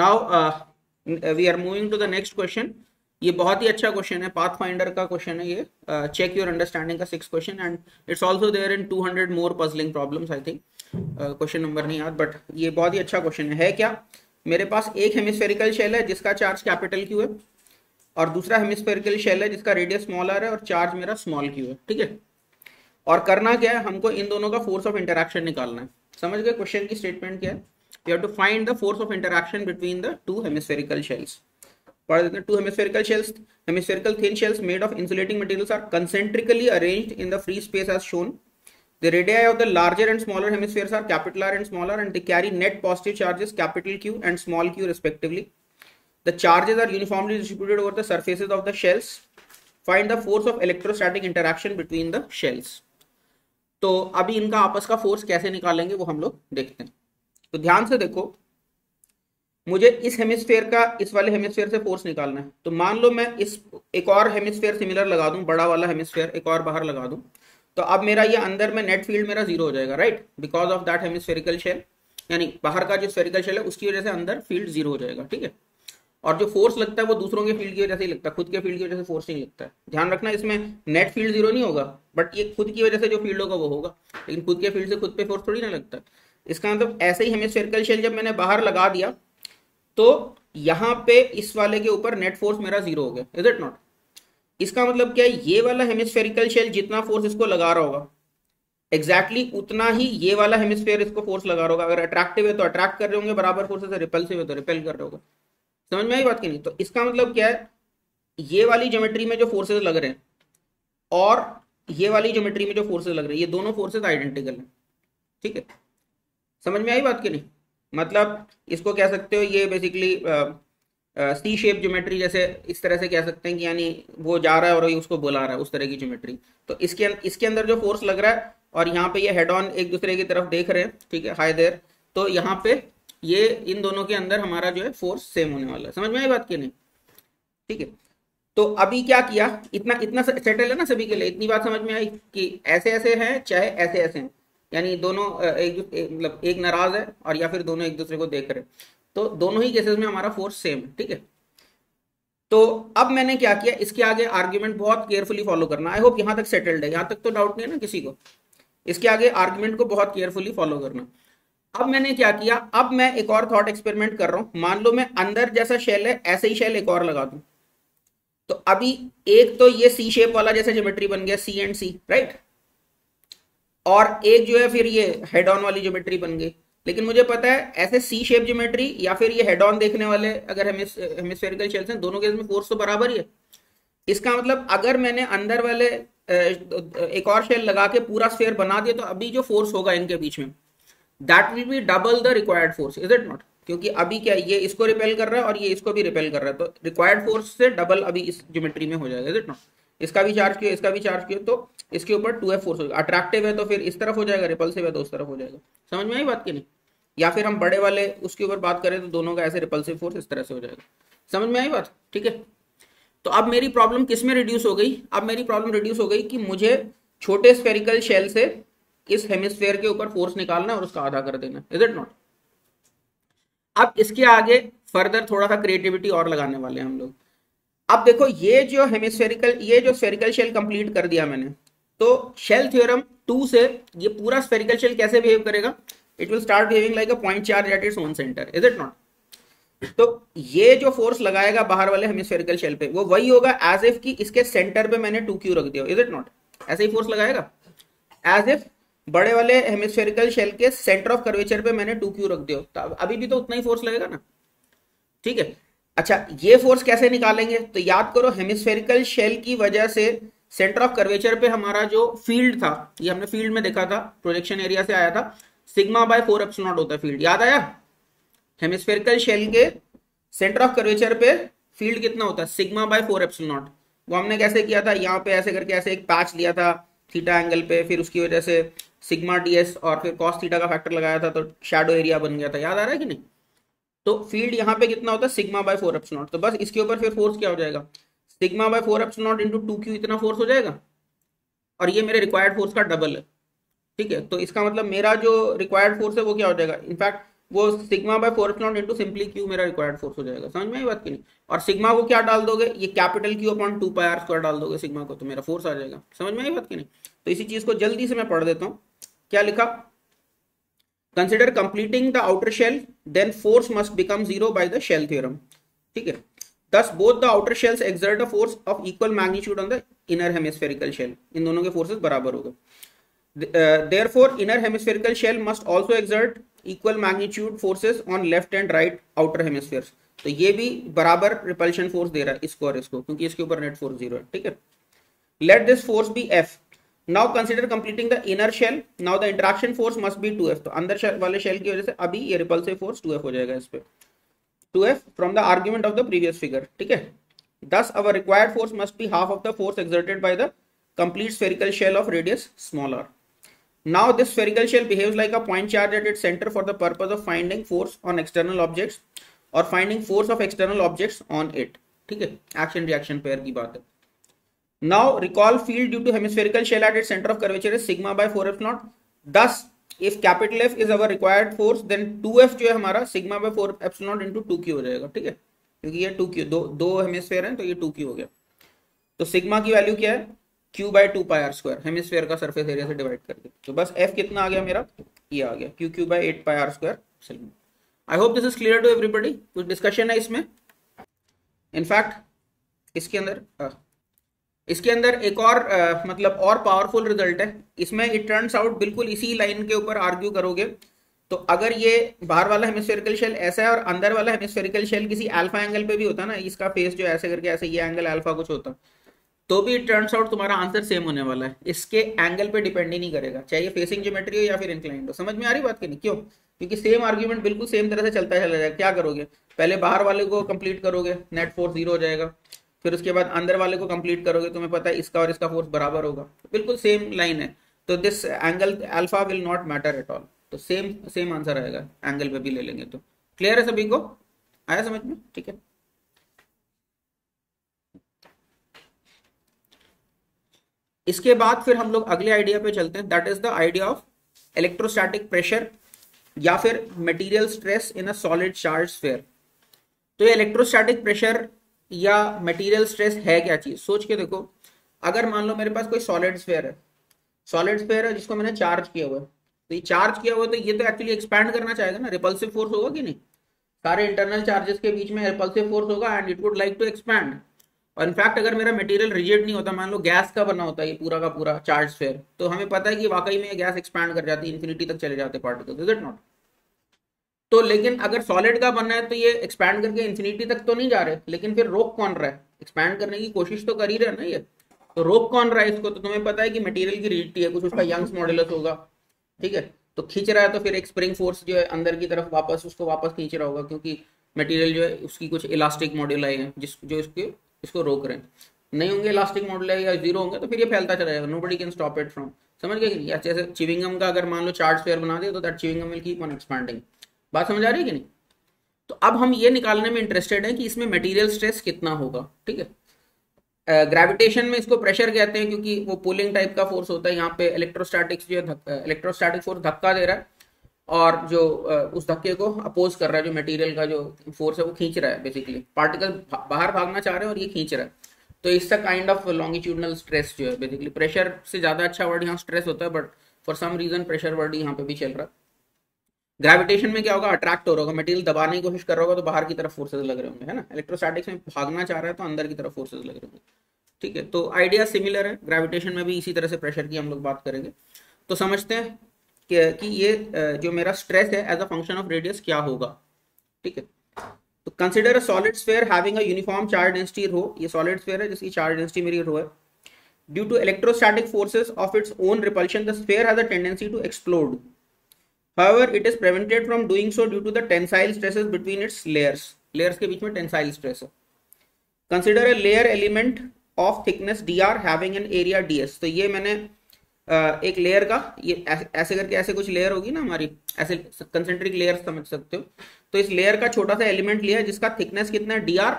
now we are moving to the next question. ये बहुत ही अच्छा क्वेश्चन है, पाथ फाइंडर का क्वेश्चन है ये, चेक योर अंडरस्टैंडिंग का 6 question, and it's also there in 200 more puzzling problems I think. Question number नहीं याद, बट ये बहुत ही अच्छा क्वेश्चन है। क्या मेरे पास एक हेमिस्फेरिकल शेल है जिसका चार्ज कैपिटल क्यू है, और दूसरा हेमिस्फेरिकल शेल है जिसका रेडियस स्मॉल आर है और चार्ज मेरा स्मॉल क्यू है। ठीक है, और करना क्या है, हमको इन दोनों का फोर्स ऑफ इंटरैक्शन निकालना है। समझ गए क्वेश्चन की स्टेटमेंट क्या है? We have to find the force of interaction between the two hemispherical shells. पढ़ देते हैं। Two hemispherical shells, hemispherical thin shells made of insulating materials are concentrically arranged in the free space as shown. The radii of the larger and smaller hemispheres are capital R and small r, and they carry net positive charges capital Q and small q respectively. The charges are uniformly distributed over the surfaces of the shells. Find the force of electrostatic interaction between the shells. तो अभी इनका आपस का force कैसे निकालेंगे वो हम लोग देखते हैं। तो ध्यान से देखो, मुझे इस हेमिस्फेयर का इस वाले हेमिस्फेयर से फोर्स निकालना है। तो मान लो मैं इस एक और हेमिस्फेयर सिमिलर लगा दूं, बड़ा वाला हेमिस्फेयर एक और बाहर लगा दूं, तो अब मेरा ये अंदर में नेट फील्ड मेरा जीरो हो जाएगा, right, because of that hemispherical shell, यानी बाहर का जो स्फेरिकल शेल है उसकी वजह से अंदर फील्ड जीरो हो जाएगा। ठीक है, और जो फोर्स लगता है वो दूसरों के फील्ड की वजह से ही लगता है, खुद के फील्ड की वजह से फोर्स नहीं लगता है। ध्यान रखना, इसमें नेट फील्ड जीरो नहीं होगा, बट ये खुद की वजह से जो फील्ड होगा वो होगा, लेकिन खुद के फील्ड से खुद पे फोर्स थोड़ी ना लगता है। इसका मतलब ऐसे ही हेमिस्फेरिकल शेल जब मैंने बाहर लगा दिया तो यहां पे इस वाले के ऊपर नेट फोर्स मेरा जीरो हो गया। Is it not? इसका मतलब क्या है, ये वाला हेमिस्फेरिकल शेल जितना फोर्स इसको लगा रहा होगा एग्जैक्टली उतना ही ये वाला हेमिस्फेयर इसको फोर्स लगा रहा होगा। अगर अट्रैक्टिव है तो अट्रैक्ट कर रहे होंगे बराबर फोर्सेस, रिपल्सिव है तो रिपेल कर रहे होगा। समझ में आई बात की नहीं? तो इसका मतलब क्या है, ये वाली ज्योमेट्री में जो फोर्सेस लग रहे हैं और ये वाली ज्योमेट्री में जो फोर्सेस लग रहे हैं, ये दोनों फोर्सेस आइडेंटिकल हैं। ठीक है, समझ में आई बात की नहीं? मतलब इसको कह सकते हो ये बेसिकली सी शेप ज्योमेट्री, जैसे इस तरह से कह सकते हैं कि यानी वो जा रहा है और उसको बुला रहा है, उस तरह की ज्योमेट्री। तो इसके अंदर जो फोर्स लग रहा है और यहाँ पे ये हेड ऑन एक दूसरे की तरफ देख रहे हैं, ठीक है, हाय देयर। तो यहाँ पे ये इन दोनों के अंदर हमारा जो है फोर्स सेम होने वाला है। समझ में आई बात की नहीं? ठीक है। तो अभी क्या किया, इतना इतना सेटल है ना सभी के लिए, इतनी बात समझ में आई कि ऐसे ऐसे हैं चाहे ऐसे ऐसे हैं, यानी दोनों मतलब एक नाराज है और या फिर दोनों एक दूसरे को देख रहे हैं, तो दोनों ही केसेस में हमारा फोर्स सेम है। ठीक है। तो अब मैंने क्या किया, इसके आगे आर्ग्यूमेंट बहुत केयरफुली फॉलो करना। आई होप यहां तक सेटल्ड है, यहां तक तो डाउट नहीं है ना किसी को? इसके आगे आर्ग्यूमेंट को बहुत केयरफुली फॉलो करना। अब मैंने क्या किया, अब मैं एक और थॉट एक्सपेरिमेंट कर रहा हूं। मान लो मैं अंदर जैसा शेल है ऐसे ही शेल एक और लगा दूं, तो अभी एक तो ये सी शेप वाला जैसा ज्योमेट्री बन गया, सी एंड सी, राइट, और एक जो है फिर ये हेड ऑन वाली ज्योमेट्री बन गई। लेकिन मुझे पता है ऐसे सी शेप ज्योमेट्री या फिर ये हेड ऑन देखने वाले अगर हेमिस्फेरिकल शेल्स हैं, दोनों केस में फोर्स तो बराबर ही है। इसका मतलब अगर मैंने अंदर वाले एक और शेल लगा के पूरा स्फीयर बना दिया, तो अभी जो फोर्स होगा इनके बीच में, that will be double the required force, is it not? क्योंकि अभी क्या, ये इसको रिपेल कर रहा है और ये इसको भी रिपेल कर रहा है, तो रिक्वायर्ड फोर्स से डबल अभी इस ज्योमेट्री में हो जाएगा, इज इट नॉट? इसका भी चार्ज किया, इसका भी चार्ज किया, तो इसके ऊपर 2F फोर्स होगा। अट्रैक्टिव है तो फिर इस तरफ हो जाएगा, रिपल्सिव है तो उस तरफ हो जाएगा। समझ में आई बात की नहीं? या फिर हम बड़े वाले उसके ऊपर बात करें तो दोनों का ऐसे रिपल्सिव फोर्स इस तरह से हो जाएगा। समझ में आई बात? ठीक है। तो अब मेरी प्रॉब्लम किस में रिड्यूस हो गई? अब मेरी प्रॉब्लम रिड्यूस हो गई कि मुझे छोटे स्फेरिकल शेल से इस हेमिस्फेयर के ऊपर फोर्स निकालना और उसका आधा कर देना, इज इट नॉट? अब इसके आगे फर्दर थोड़ा सा क्रिएटिविटी और लगाने वाले हैं हम लोग। अब देखो, ये जो हेमिस्फेरिकल, ये जो स्फेरिकल शेल कंप्लीट कर दिया मैंने, तो शेल थ्योरम 2 से ये पूरा स्फेरिकल शेल कैसे बिहेव करेगा? It will start behaving like a point charge at its own centre, is it not? तो ये जो फोर्स लगाएगा बाहर वाले हेमिस्फेरिकल शेल पे, वो वही होगा एज इफ कि इसके सेंटर पे मैंने 2Q रख दिया, इज इट नॉट? ऐसे ही फोर्स लगाएगा एज इफ बड़े वाले हेमिस्फेरिकल शेल के सेंटर ऑफ कर्वेचर पे मैंने 2Q रख दिया, तो अभी भी तो उतना ही फोर्स लगेगा ना। ठीक है। अच्छा, ये फोर्स कैसे निकालेंगे? तो याद करो, हेमिस्फेरिकल शेल की वजह से सेंटर ऑफ कर्वेचर पे हमारा जो फील्ड था, ये हमने फील्ड में देखा था, प्रोजेक्शन एरिया से आया था, सिग्मा बाय 4 एप्सिलॉन नॉट होता है फील्ड, याद आया? हेमिस्फेरिकल शेल के सेंटर ऑफ कर्वेचर पे फील्ड कितना होता है? Sigma by 4 epsilon naught. वो हमने कैसे किया था, यहाँ पे ऐसे करके ऐसे एक पैच लिया था थीटा एंगल पे, फिर उसकी वजह से सिग्मा ds और फिर cos थीटा का फैक्टर लगाया था, तो शैडो एरिया बन गया था, याद आ रहा है कि नहीं? तो फील्ड यहाँ पे कितना होता है? Sigma by 4 epsilon naught. तो बस इसके ऊपर फिर फोर्स क्या हो जाएगा? Sigma by 4 epsilon naught into 2Q, इतना फोर्स हो जाएगा, और ये मेरे रिक्वायर्ड फोर्स का डबल है। ठीक है। तो इसका मतलब मेरा जो रिक्वायर्ड फोर्स है वो क्या हो जाएगा? इनफैक्ट वो sigma by 4 epsilon into simply Q मेरा रिक्वायर्ड फोर्स हो जाएगा। समझ में आई बात की नहीं? और सिग्मा को क्या डाल दोगे? ये capital Q upon 2 pi r square डाल दोगे सिग्मा को, तो मेरा फोर्स आ जाएगा। समझ में आई बात की नहीं? तो इसी चीज को जल्दी से मैं पढ़ देता हूँ। क्या लिखा? Consider completing the outer shell, then force must become 0 by the shell theorem. ठीक है। Thus both the outer shells exert a force of equal magnitude on the inner hemispherical shell. इन दोनों के फोर्सेस बराबर हो गए। Therefore inner hemispherical shell must also exert equal magnitude forces on left and right outer hemispheres. तो ये भी बराबर repulsion force दे रहा है इसको और इसको, क्योंकि इसके ऊपर नेट फोर्स 0 है। ठीक है। Let this force be F. Now consider completing the inner shell. Now the interaction force must be 2F. तो अंदर वाले शेल की वजह से अभी ये रिपल्सिव फोर्स 2F हो जाएगा इस पे, 2F from the argument of the previous figure. ठीक है। Thus our required force must be half of the force exerted by the complete spherical shell of radius small r. Now this spherical shell behaves like a point charge at its center for the purpose of finding force on external objects or finding force of external objects on it. ठीक है। Action reaction pair की बात है। Now recall field due to hemispherical shell at its center of curvature is sigma by 4 epsilon naught. Thus if capital F is our required force, then 2F जो है हमारा sigma by 4 epsilon naught into 2Q हो जाएगा। ठीक है। क्योंकि ये 2Q, दो हेमिस्फेयर हैं, तो ये 2Q हो गया। तो सिग्मा की वैल्यू क्या है? Q by 2 pi r square, hemisphere का सरफेस एरिया से डिवाइड करके। तो बस F कितना आ गया मेरा? ये आ गया Q by 8 pi r square. I hope this is clear to everybody. कुछ डिस्कशन है इसमें? इनफैक्ट इसके अंदर एक और मतलब और पावरफुल रिजल्ट है। इसमें इट टर्न्स आउट बिल्कुल इसी लाइन के ऊपर आर्ग्यू करोगे, तो अगर ये बाहर वाला हेमिस्फेरिकल शेल ऐसा है और अंदर वाला हेमिस्फेरिकल शेल किसी अल्फा एंगल पे भी होता ना, इसका फेस जो ऐसे करके ऐसे ये एंगल अल्फा कुछ होता, तो भी इट टर्न्स आउट तुम्हारा आंसर सेम होने वाला है। इसके एंगल पे डिपेंड ही नहीं करेगा, चाहे ये फेसिंग ज्योमेट्री हो या फिर इंक्लाइंड हो। समझ में आ रही बात की नहीं? क्यों? क्योंकि सेम आर्ग्यूमेंट बिल्कुल सेम तरह से चलता चला जाएगा। क्या करोगे? पहले बाहर वाले को कंप्लीट करोगे, नेट फोर्स 0 हो जाएगा, फिर उसके बाद अंदर वाले को कंप्लीट करोगे, तुम्हें पता है इसका और इसका फोर्स बराबर होगा, बिल्कुल सेम लाइन है। तो this angle alpha will not matter at all. तो सेम सेम आंसर आएगा, एंगल पे भी ले लेंगे तो। क्लियर है सभी को, आया समझ में? ठीक है। इसके बाद फिर हम लोग अगले आइडिया पे चलते हैं, that is the idea of electrostatic pressure या फिर material stress in a solid charge sphere. तो ये इलेक्ट्रोस्टैटिक प्रेशर या मटेरियल स्ट्रेस है क्या चीज, सोच के देखो। अगर मान लो मेरे पास कोई सॉलिड स्फीयर है, सॉलिड स्फीयर है जिसको मैंने चार्ज किया हुआ है, तो ये चार्ज किया हुआ है तो ये तो एक्चुअली एक्सपैंड करना चाहेगा ना, रिपल्सिव फोर्स होगा कि नहीं? सारे इंटरनल चार्जेस के बीच में रिपल्सिव फोर्स होगा and it would like to expand. और इनफैक्ट अगर मेरा मटेरियल रिजिड नहीं होता, मान लो गैस का बना होता है ये पूरा का पूरा चार्ज स्फीयर, तो हमें पता है कि वाकई में गैस एक्सपैंड कर जाती है, इन्फिनिटी तक चले जाते पार्टिकल्स, इज इट नॉट? तो लेकिन अगर सॉलिड का बनना है तो ये एक्सपैंड करके इन्फिनिटी तक तो नहीं जा रहे, लेकिन फिर रोक कौन रहा है? एक्सपैंड करने की कोशिश तो कर ही रहे ना ये, तो रोक कौन रहा है इसको? तो तुम्हें पता है कि मटेरियल की रिजिडिटी है, कुछ उसका यंग्स मॉडुलस होगा, ठीक है? तो खींच रहा है तो फिर एक स्प्रिंग फोर्स जो है अंदर की तरफ वापस उसको वापस खींच रहा होगा, क्योंकि मटेरियल जो है उसकी कुछ इलास्टिक मॉड्यूलाई है जो इसको रोक रहे हैं। नहीं होंगे इलास्टिक मॉड्यूलाई या जीरो होंगे तो फिर ये फैलता चला जाएगा, nobody can stop it from. समझ गए? जैसे चिविंगम का अगर मान लो चार्ज स्फीयर बना दिया तो that chewing gum will keep on expanding. बात समझ आ रही है कि नहीं? तो अब हम ये निकालने में इंटरेस्टेड हैं कि इसमें मटेरियल स्ट्रेस कितना होगा, ठीक है? ग्रेविटेशन में इसको प्रेशर कहते हैं क्योंकि वो पुलिंग टाइप का फोर्स होता है। यहाँ पे इलेक्ट्रोस्टैटिक्स जो है, इलेक्ट्रोस्टैटिक फोर्स धक्का दे रहा है और जो उस धक्के को अपोज कर रहा है, जो मटेरियल का जो फोर्स है वो खींच रहा है, बेसिकली पार्टिकल बाहर भागना चाह रहे हैं और ये खींच रहा है। तो इसका काइंड ऑफ लॉन्गिट्यूडनल स्ट्रेस जो है, बेसिकली प्रेशर से ज्यादा अच्छा वर्ड यहाँ स्ट्रेस होता है, but for some reason pressure word यहाँ पे भी चल रहा है। ग्रेविटेशन में क्या होगा? अट्रैक्ट हो रहा होगा, मटेरियल दबाने की कोशिश कर रहा होगा तो बाहर की तरफ फोर्सेज लग रहे होंगे, है ना? इलेक्ट्रोस्टैटिक्स में भागना चाह रहा है तो अंदर की तरफ फोर्सेज लग रहे होंगे, ठीक है? तो आइडिया सिमिलर है, ग्रेविटेशन में भी इसी तरह से प्रेशर की हम लोग बात करेंगे। तो समझते हैं कि ये जो मेरा स्ट्रेस है as a function of radius क्या होगा, ठीक है? तो consider a solid sphere having a uniform charge density rho. ये सॉलिड स्फीयर है जिसकी चार्ज डेंसिटी मेरी रो है। Due to electrostatic forces of its own repulsion the sphere has a tendency to explode. However, it is prevented from doing so due to the tensile stresses between its layers. Layers के बीच में tensile stress है। Consider a layer element of thickness dr having an area ds। तो ये मैंने एक layer का, ये ऐसे करके ऐसे कुछ लेयर होगी ना हमारी, ऐसे कंसेंट्रिक लेयर समझ सकते हो। तो इस लेयर का छोटा सा एलिमेंट लिया जिसका थिकनेस कितना है dr,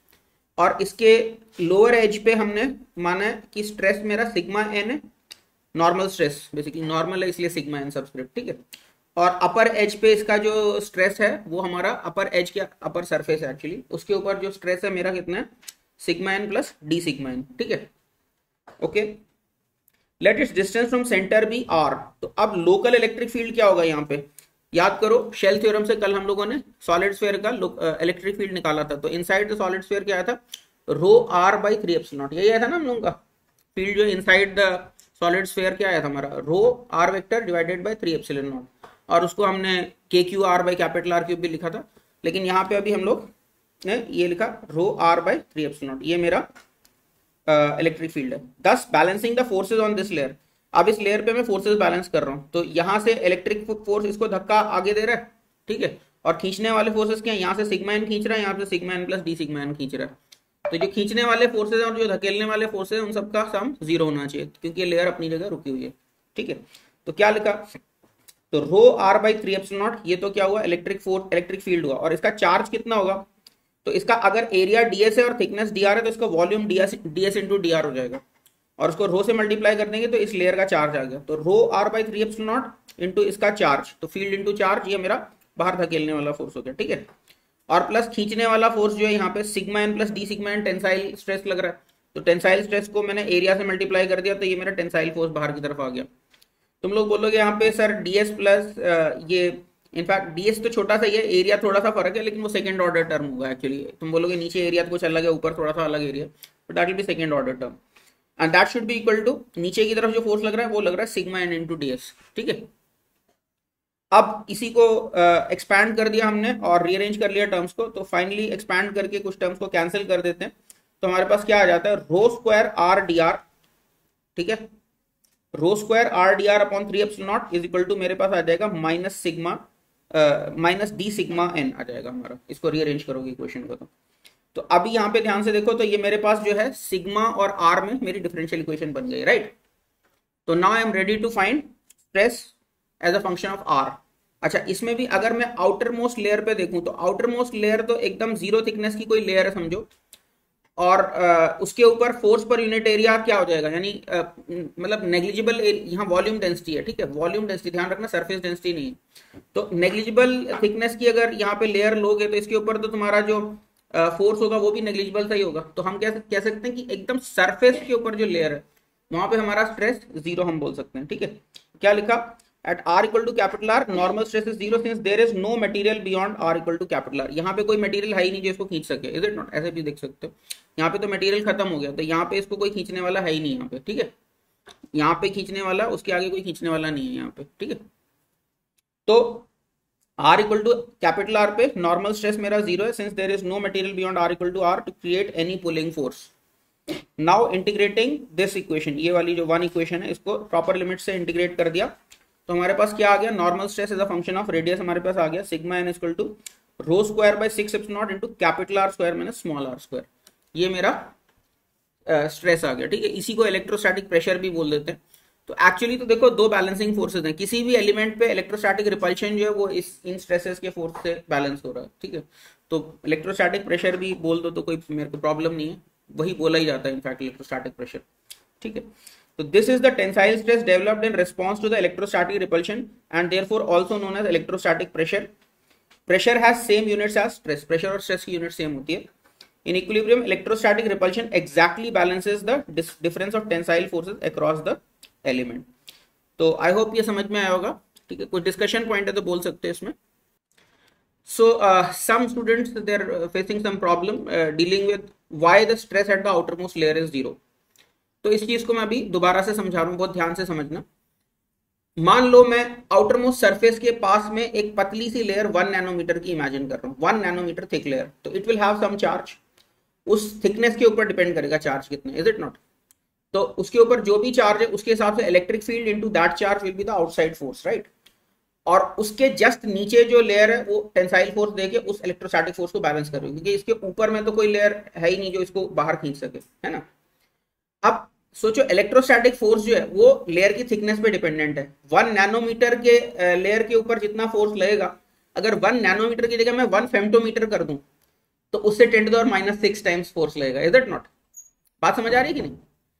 और इसके लोअर एज पे हमने माना है कि स्ट्रेस मेरा सिग्मा एन है, नॉर्मल स्ट्रेस, बेसिकली नॉर्मल है इसलिए सिग्मा एन सबस्क्रिप्ट, ठीक है? और अपर एज पे इसका जो स्ट्रेस है वो हमारा अपर एज के अपर सरफेस है एक्चुअली, उसके ऊपर जो स्ट्रेस है मेरा कितना है? Sigma N plus D sigma N, ठीक है? Okay, let its distance from centre be R. तो अब लोकल इलेक्ट्रिक फील्ड क्या होगा यहाँ पे? याद करो शेल थ्योरम से कल हम लोगों ने सॉलिड स्फीयर का इलेक्ट्रिक फील्ड निकाला था। तो इनसाइड द सॉलिड स्फीयर क्या आया था? Rho R by 3 epsilon naught. यही आया था ना हम लोगों का फील्ड, जो इनसाइड द सॉलिड स्फीयर क्या आया था हमारा? Rho R vector divided by 3 epsilon not, और उसको हमने K Q R by capital R cube भी लिखा था। लेकिन यहाँ पे अभी हम लोग ने ये लिखा rho R by 3 epsilon not. ये मेरा इलेक्ट्रिक फील्ड है। Thus balancing the forces on this layer. अब इस लेयर पे मैं फोर्सेज बैलेंस कर रहा हूँ, तो यहाँ से इलेक्ट्रिक फोर्स इसको धक्का आगे दे रहा है, ठीक है? और खींचने वाले फोर्सेज क्या है? यहाँ से सिग्मा एन खींच रहा है, यहाँ से sigma N plus D sigma N खींच रहा है। तो जो खींचने वाले फोर्सेज और जो धकेलने वाले फोर्सेज उन सबका सम 0 होना चाहिए, क्योंकि ये लेयर अपनी जगह रुकी हुई है, ठीक है? तो क्या लिखा? तो rho R by 3 epsilon not, ये तो क्या हुआ? इलेक्ट्रिक फोर्स, इलेक्ट्रिक फील्ड हुआ। और इसका चार्ज कितना होगा? तो इसका अगर एरिया ds है और थिकनेस dr है तो इसका वॉल्यूम ds इंटू dr हो जाएगा, और उसको रो से मल्टीप्लाई कर देंगे तो इस लेयर का चार्ज आ गया। तो rho R by 3 epsilon naught into इसका चार्ज, तो फील्ड इंटू चार्ज, ये मेरा बाहर धकेलने वाला फोर्स हो गया, ठीक है? और प्लस खींचने वाला फोर्स जो है यहाँ पे sigma N plus D sigma N, tensile stress लग रहा है। तो टेंसाइल स्ट्रेस को मैंने एरिया से मल्टीप्लाई कर दिया, तो ये मेरा टेंसाइल फोर्स बाहर की तरफ आ गया। तुम लोग बोलोगे यहाँ पे सर ds प्लस ये, इनफैक्ट ds तो छोटा सा ही है, एरिया थोड़ा सा फर्क है, लेकिन वो सेकंड ऑर्डर टर्म होगा एक्चुअली। तुम बोलोगे नीचे एरिया तो कुछ अलग है, ऊपर थोड़ा सा अलग area, but that will be second order term, and that should be equal to, नीचे की तरफ जो फोर्स लग रहा है वो लग रहा है सिग्मा एन इंटू ds, ठीक है? अब इसी को एक्सपैंड कर दिया हमने और रीअरेंज कर लिया टर्म्स को, तो फाइनली एक्सपैंड करके कुछ टर्म्स को कैंसिल कर देते हैं, तो हमारे पास क्या आ जाता है? Rho square R D R, ठीक है? Rho square R D R upon 3 epsilon naught is equal to मेरे पास आ जाएगा minus sigma minus D sigma N आ जाएगा हमारा। इसको रीअरेंज करोगे इक्वेशन को तो अभी यहाँ पे ध्यान से देखो, तो ये मेरे पास जो है सिग्मा और आर में मेरी डिफरेंशियल इक्वेशन बन गई, राइट? तो now I am ready to find stress as a function of R. अच्छा, इसमें भी अगर मैं आउटर मोस्ट लेयर पे देखूं तो आउटर मोस्ट लेयर तो एकदम जीरो थिकनेस की कोई लेयर है समझो, और उसके ऊपर फोर्स पर यूनिट एरिया क्या हो जाएगा, यानी मतलब नेग्लिजिबल, यहाँ वॉल्यूम डेंसिटी है, ठीक है, वॉल्यूम डेंसिटी ध्यान रखना, सरफेस डेंसिटी नहीं है। तो नेग्लिजिबल थिकनेस की अगर यहाँ पे लेयर लोगे तो इसके ऊपर तो तुम्हारा जो फोर्स होगा वो भी नेग्लिजिबल सा ही होगा। तो हम क्या कह सकते हैं कि एकदम सरफेस के ऊपर जो लेयर है वहां पे हमारा स्ट्रेस जीरो हम बोल सकते हैं, ठीक है। क्या लिखा, at R equal to capital R normal stress is zero since there is no material beyond R equal to capital R. यहाँ पे कोई मटेरियल है ही नहीं जो इसको खींच सके, इज इट नॉट, ऐसे भी देख सकते हो, यहाँ पे तो मटेरियल खत्म हो गया, तो यहाँ पे इसको कोई खींचने वाला है ही नहीं यहाँ पे, ठीक है, यहाँ पे खींचने वाला, उसके आगे कोई खींचने वाला नहीं है यहाँ पे, ठीक है। तो R equal to capital R पे नॉर्मल स्ट्रेस मेरा जीरो है since there is no material beyond R equal to R to create any pulling force. Now integrating this equation, ये वाली जो वन इक्वेशन है इसको प्रॉपर लिमिट से integrate कर दिया तो हमारे पास क्या आ गया, normal stress as a function of radius हमारे पास आ गया sigma N equal to rho square by 6 epsilon naught into capital are square minus small are square. ये मेरा स्ट्रेस आ गया, ठीक है। इसी को इलेक्ट्रोस्टैटिक प्रेशर भी बोल देते हैं। तो एक्चुअली तो देखो दो बैलेंसिंग फोर्सेज हैं, किसी भी एलिमेंट पे इलेक्ट्रोस्टैटिक रिपल्शन जो है वो इन स्ट्रेसेस के फोर्स से बैलेंस हो रहा है, ठीक है। तो इलेक्ट्रोस्टैटिक प्रेशर भी बोल दो तो कोई मेरे को प्रॉब्लम नहीं है, वही बोला ही जाता है इनफैक्ट इलेक्ट्रोस्टैटिक प्रेशर, ठीक है। तो this is the tensile stress developed in response to the electrostatic repulsion and therefore also known as electrostatic pressure. Pressure has same units as stress, pressure और स्ट्रेस की यूनिट सेम होती है। In equilibrium, electrostatic repulsion exactly balances the difference of tensile forces across the element. तो I hope ये समझ में आया होगा, ठीक है। कोई डिस्कशन पॉइंट है तो बोल सकते हैं इसमें। सो some students they are facing some problem dealing with why the stress at the outermost layer is zero। तो इस चीज को मैं अभी दोबारा से समझा रहा हूँ, बहुत ध्यान से समझना। मान लो मैं आउटर मोस्ट सरफेस के पास में एक पतली सी लेयर 1 नैनोमीटर की इमेजिन कर रहा हूँ, 1 नैनोमीटर थिक लेयर, तो it will have some charge, उस थिकनेस के ऊपर डिपेंड करेगा चार्ज कितना, इज इट नॉट। तो उसके ऊपर जो भी चार्ज है उसके हिसाब से electric field into that charge will be the outside force, right. और उसके जस्ट नीचे जो लेयर है वो टेंसाइल फोर्स देके उस इलेक्ट्रोस्टैटिक फोर्स को बैलेंस करेगी, क्योंकि इसके ऊपर में तो कोई लेयर है ही नहीं जो इसको बाहर खींच सके, है ना। अब सोचो इलेक्ट्रोस्टैटिक फोर्स जो है वो लेयर की थिकनेस पे डिपेंडेंट है। 1 नैनोमीटर के लेयर के ऊपर जितना फोर्स लगेगा, अगर 1 नैनोमीटर की जगह मैं 1 फेम्टोमीटर कर दूं तो उससे 10⁻⁶ टाइम्स फोर्स लगेगा, इज इट नॉट। बात समझ आ रही है कि नहीं।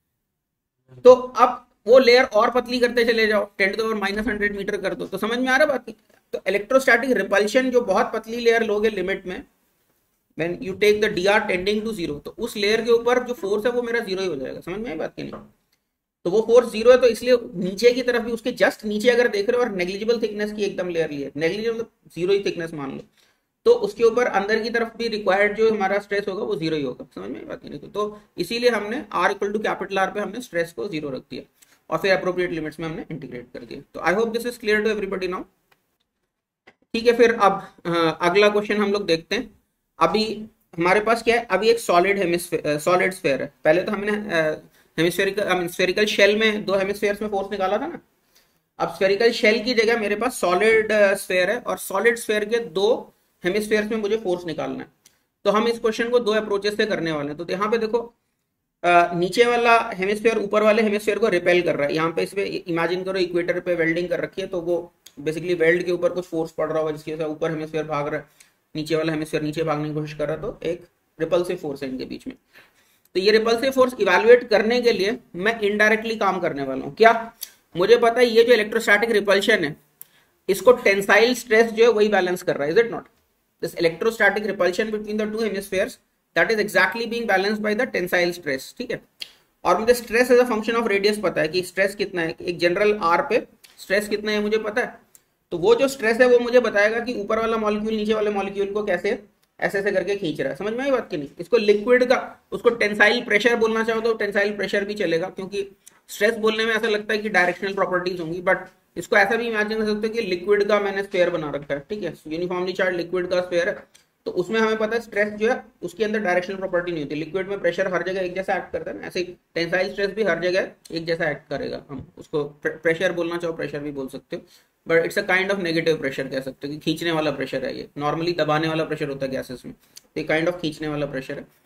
तो अब वो लेयर और पतली करते चले जाओ, 10⁻100 मीटर कर दो, तो समझ में आ रहा बात की। तो इलेक्ट्रोस्टैटिक रिपल्शन जो बहुत पतली लेयर लोगे लिमिट में, when you take the dr tending to zero, तो उस लेयर के ऊपर जो फोर्स है वो मेरा जीरो ही हो जाएगा, समझ में आई बात की नहीं। तो वो फोर्स जीरो है, तो इसलिए नीचे की तरफ भी उसके जस्ट नीचे अगर देख रहे हो और नेग्लिजिबल थिकनेस की एकदम लेयर ली है, नेग्लिजिबल जीरो ही थिकनेस मान लो, तो उसके ऊपर अंदर की तरफ भी रिक्वायर्ड जो हमारा स्ट्रेस होगा वो जीरो ही होगा, समझ में बात नहीं। तो इसीलिए हमने R equal to capital R पे हमने स्ट्रेस को जीरो रख दिया और फिर अप्रोप्रिएट लिमिट्स में हमने इंटीग्रेट कर दिया। तो I hope this is clear to everybody now, ठीक है। फिर अब अगला क्वेश्चन हम लोग देखते हैं। अभी हमारे पास क्या है, अभी एक सॉलिड स्फेयर है। पहले तो हमने स्फेरिकल शेल में दो हेमिस्फेयर्स में फोर्स निकाला था ना। अब स्फेरिकल शेल की जगह मेरे पास सॉलिड स्फेयर है और सॉलिड स्फेयर के दो हेमिस्फेयर्स में मुझे फोर्स निकालना है। तो हम इस क्वेश्चन को दो अप्रोचेस से करने वाले हैं। तो यहाँ पे देखो नीचे वाला हेमिस्फेयर ऊपर वाले हेमिस्फेयर को रिपेल कर रहा है। यहाँ पे इसमें इमेजिन करो इक्वेटर पे वेल्डिंग कर रखी है, तो वो बेसिकली वेल्ड के ऊपर कुछ फोर्स पड़ रहा होगा जिसकी वजह से ऊपर हेमिस्फेयर भाग रहा है, नीचे वाला हेमिस्फेयर नीचे भागने की कोशिश कर रहा है, तो एक रिपल्सिव फोर्स है इनके बीच में। तो ये रिपल्सिव फोर्स इवेल्युएट करने के लिए मैं इनडायरेक्टली काम करने वाला हूँ। क्या, मुझे पता है ये जो इलेक्ट्रोस्टैटिक रिपल्शन है इसको टेंसाइल स्ट्रेस जो है वही बैलेंस कर रहा है, is it not. This electrostatic repulsion between the two hemispheres that is exactly being balanced by the tensile stress, ठीक है। और मुझे stress as a function of radius पता है कि स्ट्रेस कितना है, एक जनरल आर पे स्ट्रेस कितना है मुझे पता है। तो वो जो स्ट्रेस है वो मुझे बताएगा कि ऊपर वाला मॉलिक्यूल नीचे वाले मॉलिक्यूल को कैसे ऐसे ऐसे करके खींच रहा है, समझ में आई बात की नहीं। इसको लिक्विड का, उसको टेंसाइल प्रेशर बोलना चाहो तो टेंसाइल प्रेशर भी चलेगा, क्योंकि स्ट्रेस बोलने में ऐसा लगता है कि डायरेक्शनल प्रॉपर्टीज होंगी, बट इसको ऐसा भी इमेजिन कर सकते हो कि लिक्विड का मैंने स्फीयर बना रखा है, ठीक है, यूनिफॉर्मली चार्ज लिक्विड का स्फीयर है। तो उसमें हमें पता है स्ट्रेस जो है उसके अंदर डायरेक्शनल प्रॉपर्टी नहीं होती। लिक्विड में प्रेशर हर जगह एक जैसा एक्ट करता है ना, ऐसे ही टेंसाइल स्ट्रेस भी हर जगह एक जैसा एक्ट करेगा। हम उसको प्रेशर बोलना चाहो प्रेशर भी बोल सकते हो, but it's a kind of negative pressure कह सकते हो कि खींचने वाला प्रेशर है। ये नॉर्मली दबाने वाला प्रेशर होता है गैसेस में, ये काइंड ऑफ खींचने वाला प्रेशर है।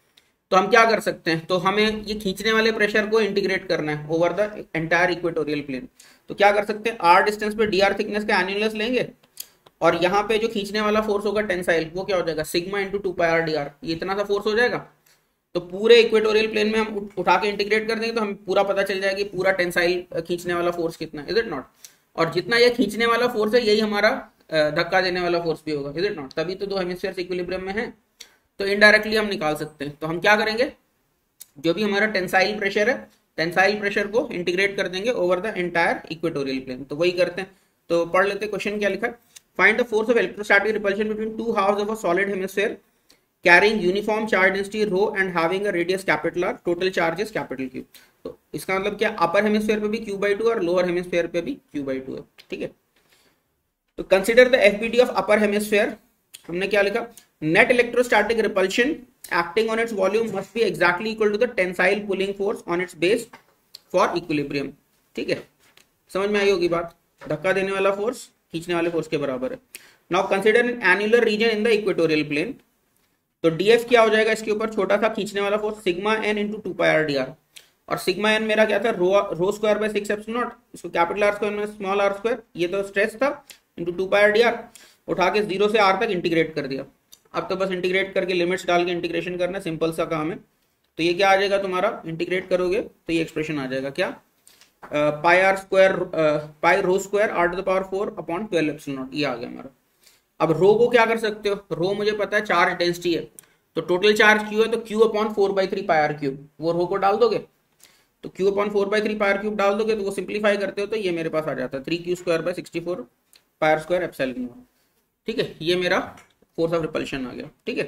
तो हम क्या कर सकते हैं, तो हमें ये खींचने वाले प्रेशर को इंटीग्रेट करना है over the entire equatorial plane. तो क्या कर सकते हैं, आर डिस्टेंस पे डी आर थिकनेस का एन्युलस लेंगे, और यहाँ पे जो खींचने वाला फोर्स होगा टेंसाइल, वो क्या हो जाएगा, sigma into 2 pi R D R, ये इतना सा फोर्स हो जाएगा। तो पूरे इक्वेटोरियल प्लेन में हम उठा के इंटीग्रेट कर देंगे तो हमें पूरा पता चल जाएगा कि पूरा टेंसाइल खींचने वाला फोर्स कितना है, इज इट नॉट। और जितना ये खींचने वाला फोर्स है यही हमारा धक्का देने वाला फोर्स भी होगा, इज इट नॉट। तभी तो दो हेमिस्फीयर्स इक्विलिब्रियम में है। तो इनडायरेक्टली हम निकाल सकते हैं। तो हम क्या करेंगे, जो भी हमारा टेंसाइल प्रेशर है, टेंसाइल प्रेशर को इंटीग्रेट कर देंगे over the entire equatorial plane. तो वही करते हैं। तो पढ़ लेते हैं क्वेश्चन क्या लिखा है। Find the force of electrostatic repulsion between two halves of a solid hemisphere carrying uniform charge density rho and having a radius capital R, total charge is capital Q। तो इसका मतलब क्या, अपर हेमिस्फीयर पे भी Q/2 और lower hemisphere पे भी Q/2 है, ठीक है। तो consider the FBD of upper hemisphere, हमने क्या लिखा, net electrostatic repulsion acting on its volume must be exactly equal to the tensile pulling force on its base for equilibrium, ठीक है। समझ में आई होगी बात, धक्का देने वाला फोर्स खींचने वाले फोर्स के बराबर है। Now consider an annular region in the equatorial plane. तो डीएफ क्या हो जाएगा, इसके ऊपर छोटा सा खींचने वाला force sigma N into 2 pi R D R, और सिग्मा एन मेरा क्या था, rho square by 6 epsilon naught, इसको कैपिटल आर स्क्वायर में स्मॉल आर स्क्वायर, ये तो स्ट्रेस था, into 2 pi R D R, उठा के 0 से आर तक इंटीग्रेट कर दिया। अब तो बस इंटीग्रेट करके लिमिट्स डाल के इंटीग्रेशन करना, सिंपल सा काम है। तो ये क्या आ जाएगा तुम्हारा, इंटीग्रेट करोगे तो ये एक्सप्रेशन आ जाएगा क्या, pi are square pi rho square R to the power 4 upon 12 epsilon not, ये आ गया हमारा। अब रो को क्या कर सकते हो, रो मुझे पता है चार्ज डेंसिटी है, तो टोटल चार्ज Q है, तो Q upon 4/3 pi are cube, वो रो को डाल दोगे। तो Q upon 4/3 pi are cube डाल दोगे तो वो सिंप्लीफाई करते हो तो ये मेरे पास आ जाता है 3Q²/64 pi are square epsilon, ठीक है। ये मेरा फोर्स ऑफ रिपल्शन आ गया, ठीक है।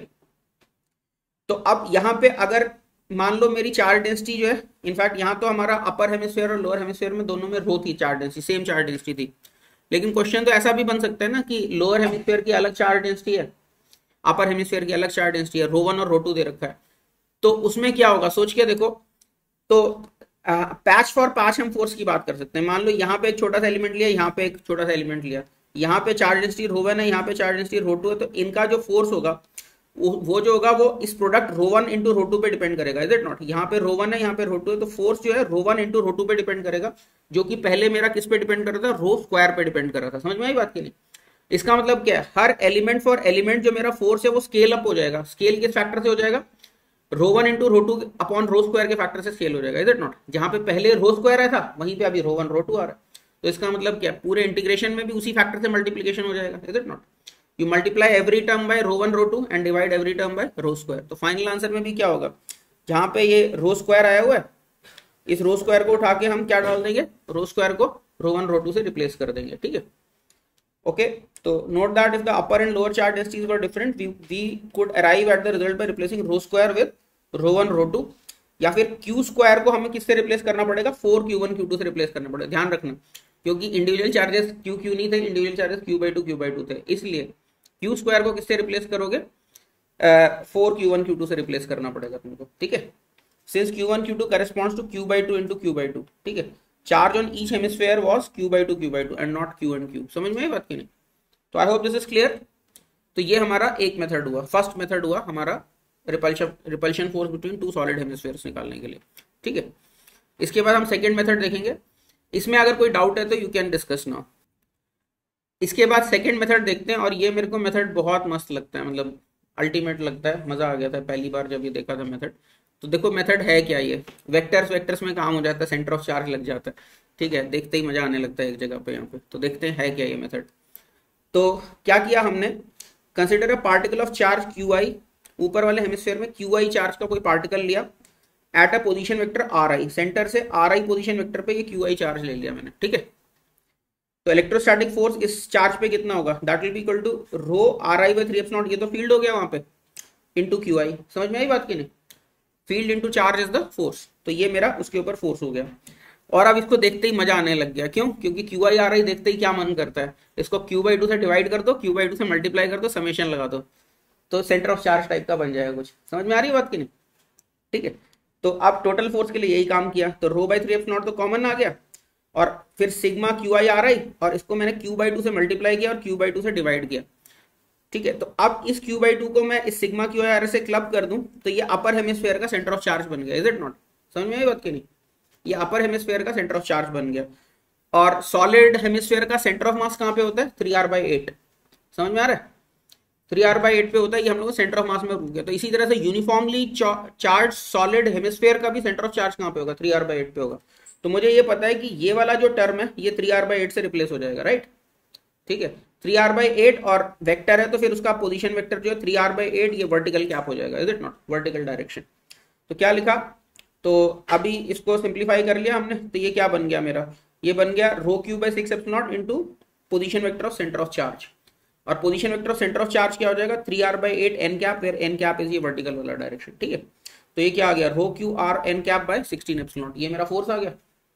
तो अब यहाँ पे अगर मान लो मेरी चार्ज डेंसिटी जो है, इनफैक्ट यहाँ तो हमारा अपर हेमिस्फीयर और लोअर हेमिस्फीयर में दोनों में रो थी, charge density same charge density थी। लेकिन क्वेश्चन तो ऐसा भी बन सकता है ना कि लोअर हेमिस्फीयर की अलग चार्ज डेंसिटी है, अपर हेमिस्फीयर की अलग चार्ज डेंसिटी है, रो 1 और रो 2 दे रखा है। तो उसमें क्या होगा, सोच के देखो। तो पैच फॉर पैच हम फोर्स की बात कर सकते हैं। मान लो यहाँ पे एक छोटा सा एलिमेंट लिया, यहाँ पे एक छोटा सा एलिमेंट लिया, यहाँ पे चार्ज डेंसिटी रो 1 है, यहाँ पे चार्ज डेंसिटी रो 2 है, तो इनका जो फोर्स होगा वो जो होगा वो इस प्रोडक्ट रो 1 इंटू रो 2 पे डिपेंड करेगा, इज इट नॉट। यहाँ पे रो 1 है, यहाँ पे रो 2 है, तो फोर्स जो है रो 1 इंटू रो 2 पे डिपेंड करेगा, जो कि पहले मेरा किस पे डिपेंड कर रहा था, रो स्क्वायर पे डिपेंड कर रहा था। समझ में आई बात की नहीं। इसका मतलब क्या है, हर एलिमेंट फॉर एलिमेंट जो मेरा फोर्स है वो स्केल अप हो जाएगा। स्केल किस फैक्टर से हो जाएगा, rho 1 into rho 2 upon rho square के फैक्टर से स्केल हो जाएगा, इज इट नॉट। जहां पे पहले रो स्क्वायर आया था वहीं पे अभी रो 1 रो 2 आ रहा है। तो इसका मतलब क्या, पूरे इंटीग्रेशन में भी उसी फैक्टर से मल्टीप्लीकेशन हो जाएगा, is it not. You multiply every term by rho 1 rho 2 and divide every term by rho square. तो फाइनल आंसर में भी क्या होगा, जहां पे ये रो स्क्वायर आया हुआ है, इस रो स्क्वायर को उठा के हम क्या डाल देंगे, रो स्क्वायर को रो 1 रो 2 से रिप्लेस कर देंगे, ठीक है। ओके, तो note that if the upper and lower charge densities were different, we could arrive at the result by replacing rho square with rho 1 rho 2, या फिर क्यू स्क्वायर को हमें किससे रिप्लेस करना पड़ेगा, 4Q1 Q2 से रिप्लेस करना पड़ेगा। ध्यान रखना, क्योंकि इंडिविजुअल चार्जेस Q नहीं थे, इंडिविजुअल चार्जेस Q/2 थे, इसलिए क्यू स्क्वायर को किससे रिप्लेस करोगे, 4Q1 Q2 से रिप्लेस करना पड़ेगा तुमको, ठीक है। Since Q1 Q2 corresponds to Q/2 into Q/2, ठीक है। Charge on each hemisphere was Q/2 and not Q and Q। समझ में आई बात की नहीं। तो I hope this is clear. तो ये हमारा एक मेथड हुआ, फर्स्ट मेथड हुआ हमारा repulsion force between two solid hemispheres निकालने के लिए, ठीक है। इसके बाद हम सेकेंड मेथड देखेंगे। इसमें अगर कोई डाउट है तो यू कैन डिस्कस नाउ। इसके बाद सेकेंड मेथड देखते हैं, और ये मेरे को मेथड बहुत मस्त लगता है, मतलब अल्टीमेट लगता है, मजा आ गया था पहली बार जब ये देखा था मेथड। तो देखो मेथड है क्या, ये वेक्टर्स में काम हो जाता है, सेंटर ऑफ चार्ज लग जाता है, ठीक है, देखते ही मजा आने लगता है एक जगह पे यहाँ पे। तो देखते हैं है क्या ये मेथड। तो क्या किया हमने, consider a particle of charge QI, ऊपर वाले हेमिस्फीयर में QI चार्ज का कोई पार्टिकल लिया at a position vector RI, centre से RI पोजीशन वेक्टर पे ये QI चार्ज ले लिया मैंने, ठीक है। तो इलेक्ट्रोस्टैटिक फोर्स इस चार्ज पे कितना होगा, that will be equal to rho RI/3/0, ये तो फील्ड हो गया वहां पे, इंटू QI। समझ में आई बात की नहीं, field into charge is the force. तो ये मेरा उसके ऊपर फोर्स हो गया। और अब इसको देखते ही मजा आने लग गया, क्यों, क्योंकि QI RI देखते ही क्या मन करता है, इसको Q/2 से डिवाइड कर दो, Q/2 से मल्टीप्लाई कर दो, समेशन लगा दो, तो सेंटर ऑफ चार्ज टाइप का बन जाएगा कुछ। समझ में आ रही है बात की नहीं, ठीक है। तो अब टोटल फोर्स के लिए यही काम किया, तो ρ/3f0 तो कॉमन आ गया, और फिर सिग्मा QI RI, और इसको मैंने Q/2 से मल्टीप्लाई किया और Q/2 से डिवाइड किया। ठीक है, तो अब इस Q/2 को मैं इस सिग्मा क्यू आर से क्लब कर दूं तो ये अपर हेमिस्फेयर का सेंटर ऑफ चार्ज बन गया, इज इट नॉट? समझ में आई बात की नहीं? ये अपर हेमिस्फेयर का सेंटर ऑफ चार्ज बन गया। और सॉलिड हेमिस्फेयर का सेंटर ऑफ मास कहाँ पे होता है? 3r/8। समझ में आ रहा है? 3r/8 पे होता है, ये हम लोग सेंटर ऑफ मास में भूल गया। तो इसी तरह से यूनिफॉर्मली चार्ज सॉलिड हेमिस्फेयर का भी सेंटर ऑफ चार्ज कहाँ पे होगा? 3r/8 पे होगा। तो मुझे ये पता है कि ये वाला जो टर्म है ये 3r/8 से रिप्लेस हो जाएगा, राइट? ठीक है, 3r/8 और वेक्टर है तो फिर उसका पोजीशन वेक्टर जो है 3r/8 ये वर्टिकल कैप हो जाएगा, is it not? Vertical direction. तो क्या लिखा? तो अभी इसको सिंप्लीफाई कर लिया हमने, तो ये क्या बन गया मेरा? ये बन गया ρ/6 into position vector of centre of charge. और position vector of centre of charge क्या हो जाएगा? 3r/8 N cap, where N cap is ये वर्टिकल वाला डायरेक्शन। ठीक है, तो ये क्या आ गया? ρ/Q/r(n)/16ε। ये मेरा फोर्स आ गया।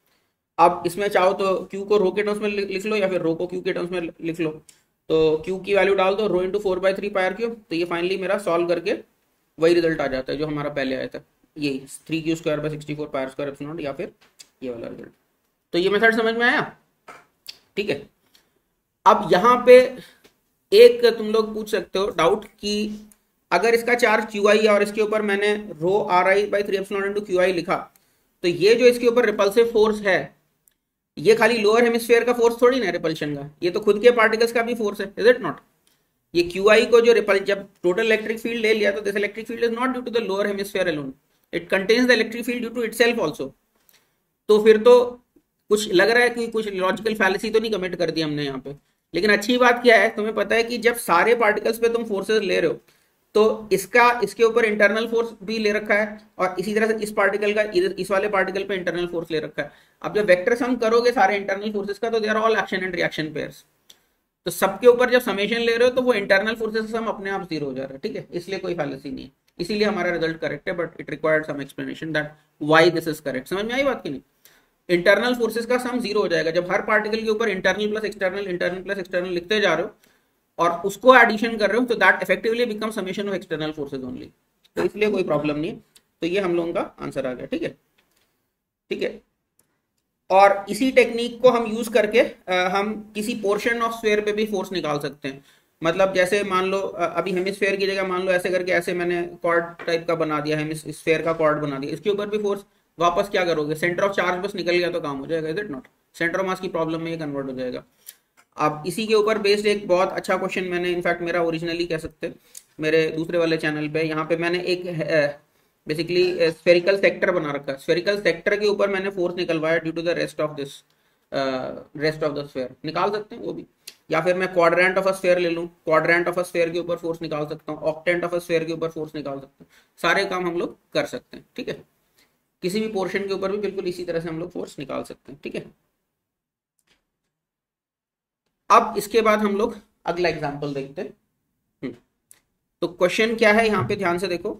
अब इसमें चाहो तो Q को रो के टर्म्स में लिख लो या फिर रो को Q के टर्म्स में लिख लो। तो Q की वैल्यू डाल दो, ρ × 4/3πr³। तो ये फाइनली मेरा सॉल्व करके वही रिजल्ट आ जाता है जो हमारा पहले आया था, यही 3Q²/64πr² या फिर ये वाला रिजल्ट। तो ये मेथड समझ में आया? ठीक है, अब यहाँ पे एक तुम लोग पूछ सकते हो डाउट कि अगर इसका चार्ज QI है और इसके ऊपर मैंने ρRi/3ε×QI लिखा, तो ये जो इसके ऊपर रिपल्सिव फोर्स है ये खाली लोअर हेमिस्फेयर का फोर्स थोड़ी ना रिपल्शन का, ये तो खुद के पार्टिकल्स का भी फोर्स है, इज इट नॉट? ये QI को जो रिपल जब टोटल इलेक्ट्रिक फील्ड ले लिया तो this electric field is not due to the lower hemisphere alone, it contains the electric field due to itself also. तो फिर तो कुछ लग रहा है कि कुछ लॉजिकल फैलेसी तो नहीं कमिट कर दी हमने यहाँ पे। लेकिन अच्छी बात क्या है, तुम्हें पता है कि जब सारे पार्टिकल्स पे तुम फोर्सेस ले रहे हो तो इसके ऊपर इंटरनल फोर्स भी ले रखा है और इसी तरह से इस पार्टिकल का इस वाले पार्टिकल पे इंटरनल फोर्स ले रखा है। अब जब वेक्टर सम करोगे सारे इंटरनल फोर्सेस का तो they are all action and reaction pairs. तो सबके ऊपर जब समेशन ले रहे हो तो वो इंटरनल फोर्सेस का सम अपने आप 0 हो जा रहा है। ठीक है, इसलिए कोई फैलेसी नहीं है, इसीलिए हमारा रिजल्ट करेक्ट है, but it required some explanation that why this is correct. समझ में आई बात की नहीं? इंटरनल फोर्सेस का सम 0 हो जाएगा जब हर पार्टिकल के ऊपर इंटरनल प्लस एक्सटर्नल लिखते जा रहे हो और उसको एडिशन कर रहे हो, तो that effectively become summation of external forces only. तो इसलिए कोई प्रॉब्लम नहीं है। तो ये हम लोगों का आंसर आ गया। ठीक है, ठीक है। और इसी टेक्निक को हम यूज करके हम किसी पोर्शन ऑफ स्फीयर पे भी फोर्स निकाल सकते हैं। मतलब जैसे मान लो अभी हेमिस्फेयर की जगह मान लो ऐसे करके ऐसे मैंने कॉर्ड टाइप का बना दिया, हेमिस्फेयर का कॉर्ड बना दिया, इसके ऊपर भी फोर्स वापस क्या करोगे? सेंटर ऑफ चार्ज बस निकल गया तो काम हो जाएगा, is it not? Centre of mass की प्रॉब्लम में ये कन्वर्ट हो जाएगा। अब इसी के ऊपर बेस्ड एक बहुत अच्छा क्वेश्चन मैंने, इनफैक्ट मेरा ओरिजिनली कह सकते हैं मेरे दूसरे वाले चैनल पे, यहाँ पे मैंने एक बेसिकली स्फेरिकल सेक्टर बना रखा है। स्फेरिकल सेक्टर के ऊपर मैंने फोर्स निकलवाया due to the rest of the sphere. निकाल सकते हैं वो भी, या फिर मैं क्वाड्रेंट ऑफ अ स्फेयर ले लूँ, क्वाड्रेंट ऑफ अ स्फेयर के ऊपर फोर्स निकाल सकता हूँ, ऑक्टेंट ऑफ अ स्फेयर के ऊपर फोर्स निकाल सकता हूँ। सारे काम हम लोग कर सकते हैं। ठीक है, किसी भी पोर्शन के ऊपर भी बिल्कुल इसी तरह से हम लोग फोर्स निकाल सकते हैं। ठीक है, अब इसके बाद हम लोग अगला एग्जांपल देखते हैं। तो क्वेश्चन क्या है यहाँ पे ध्यान से देखो।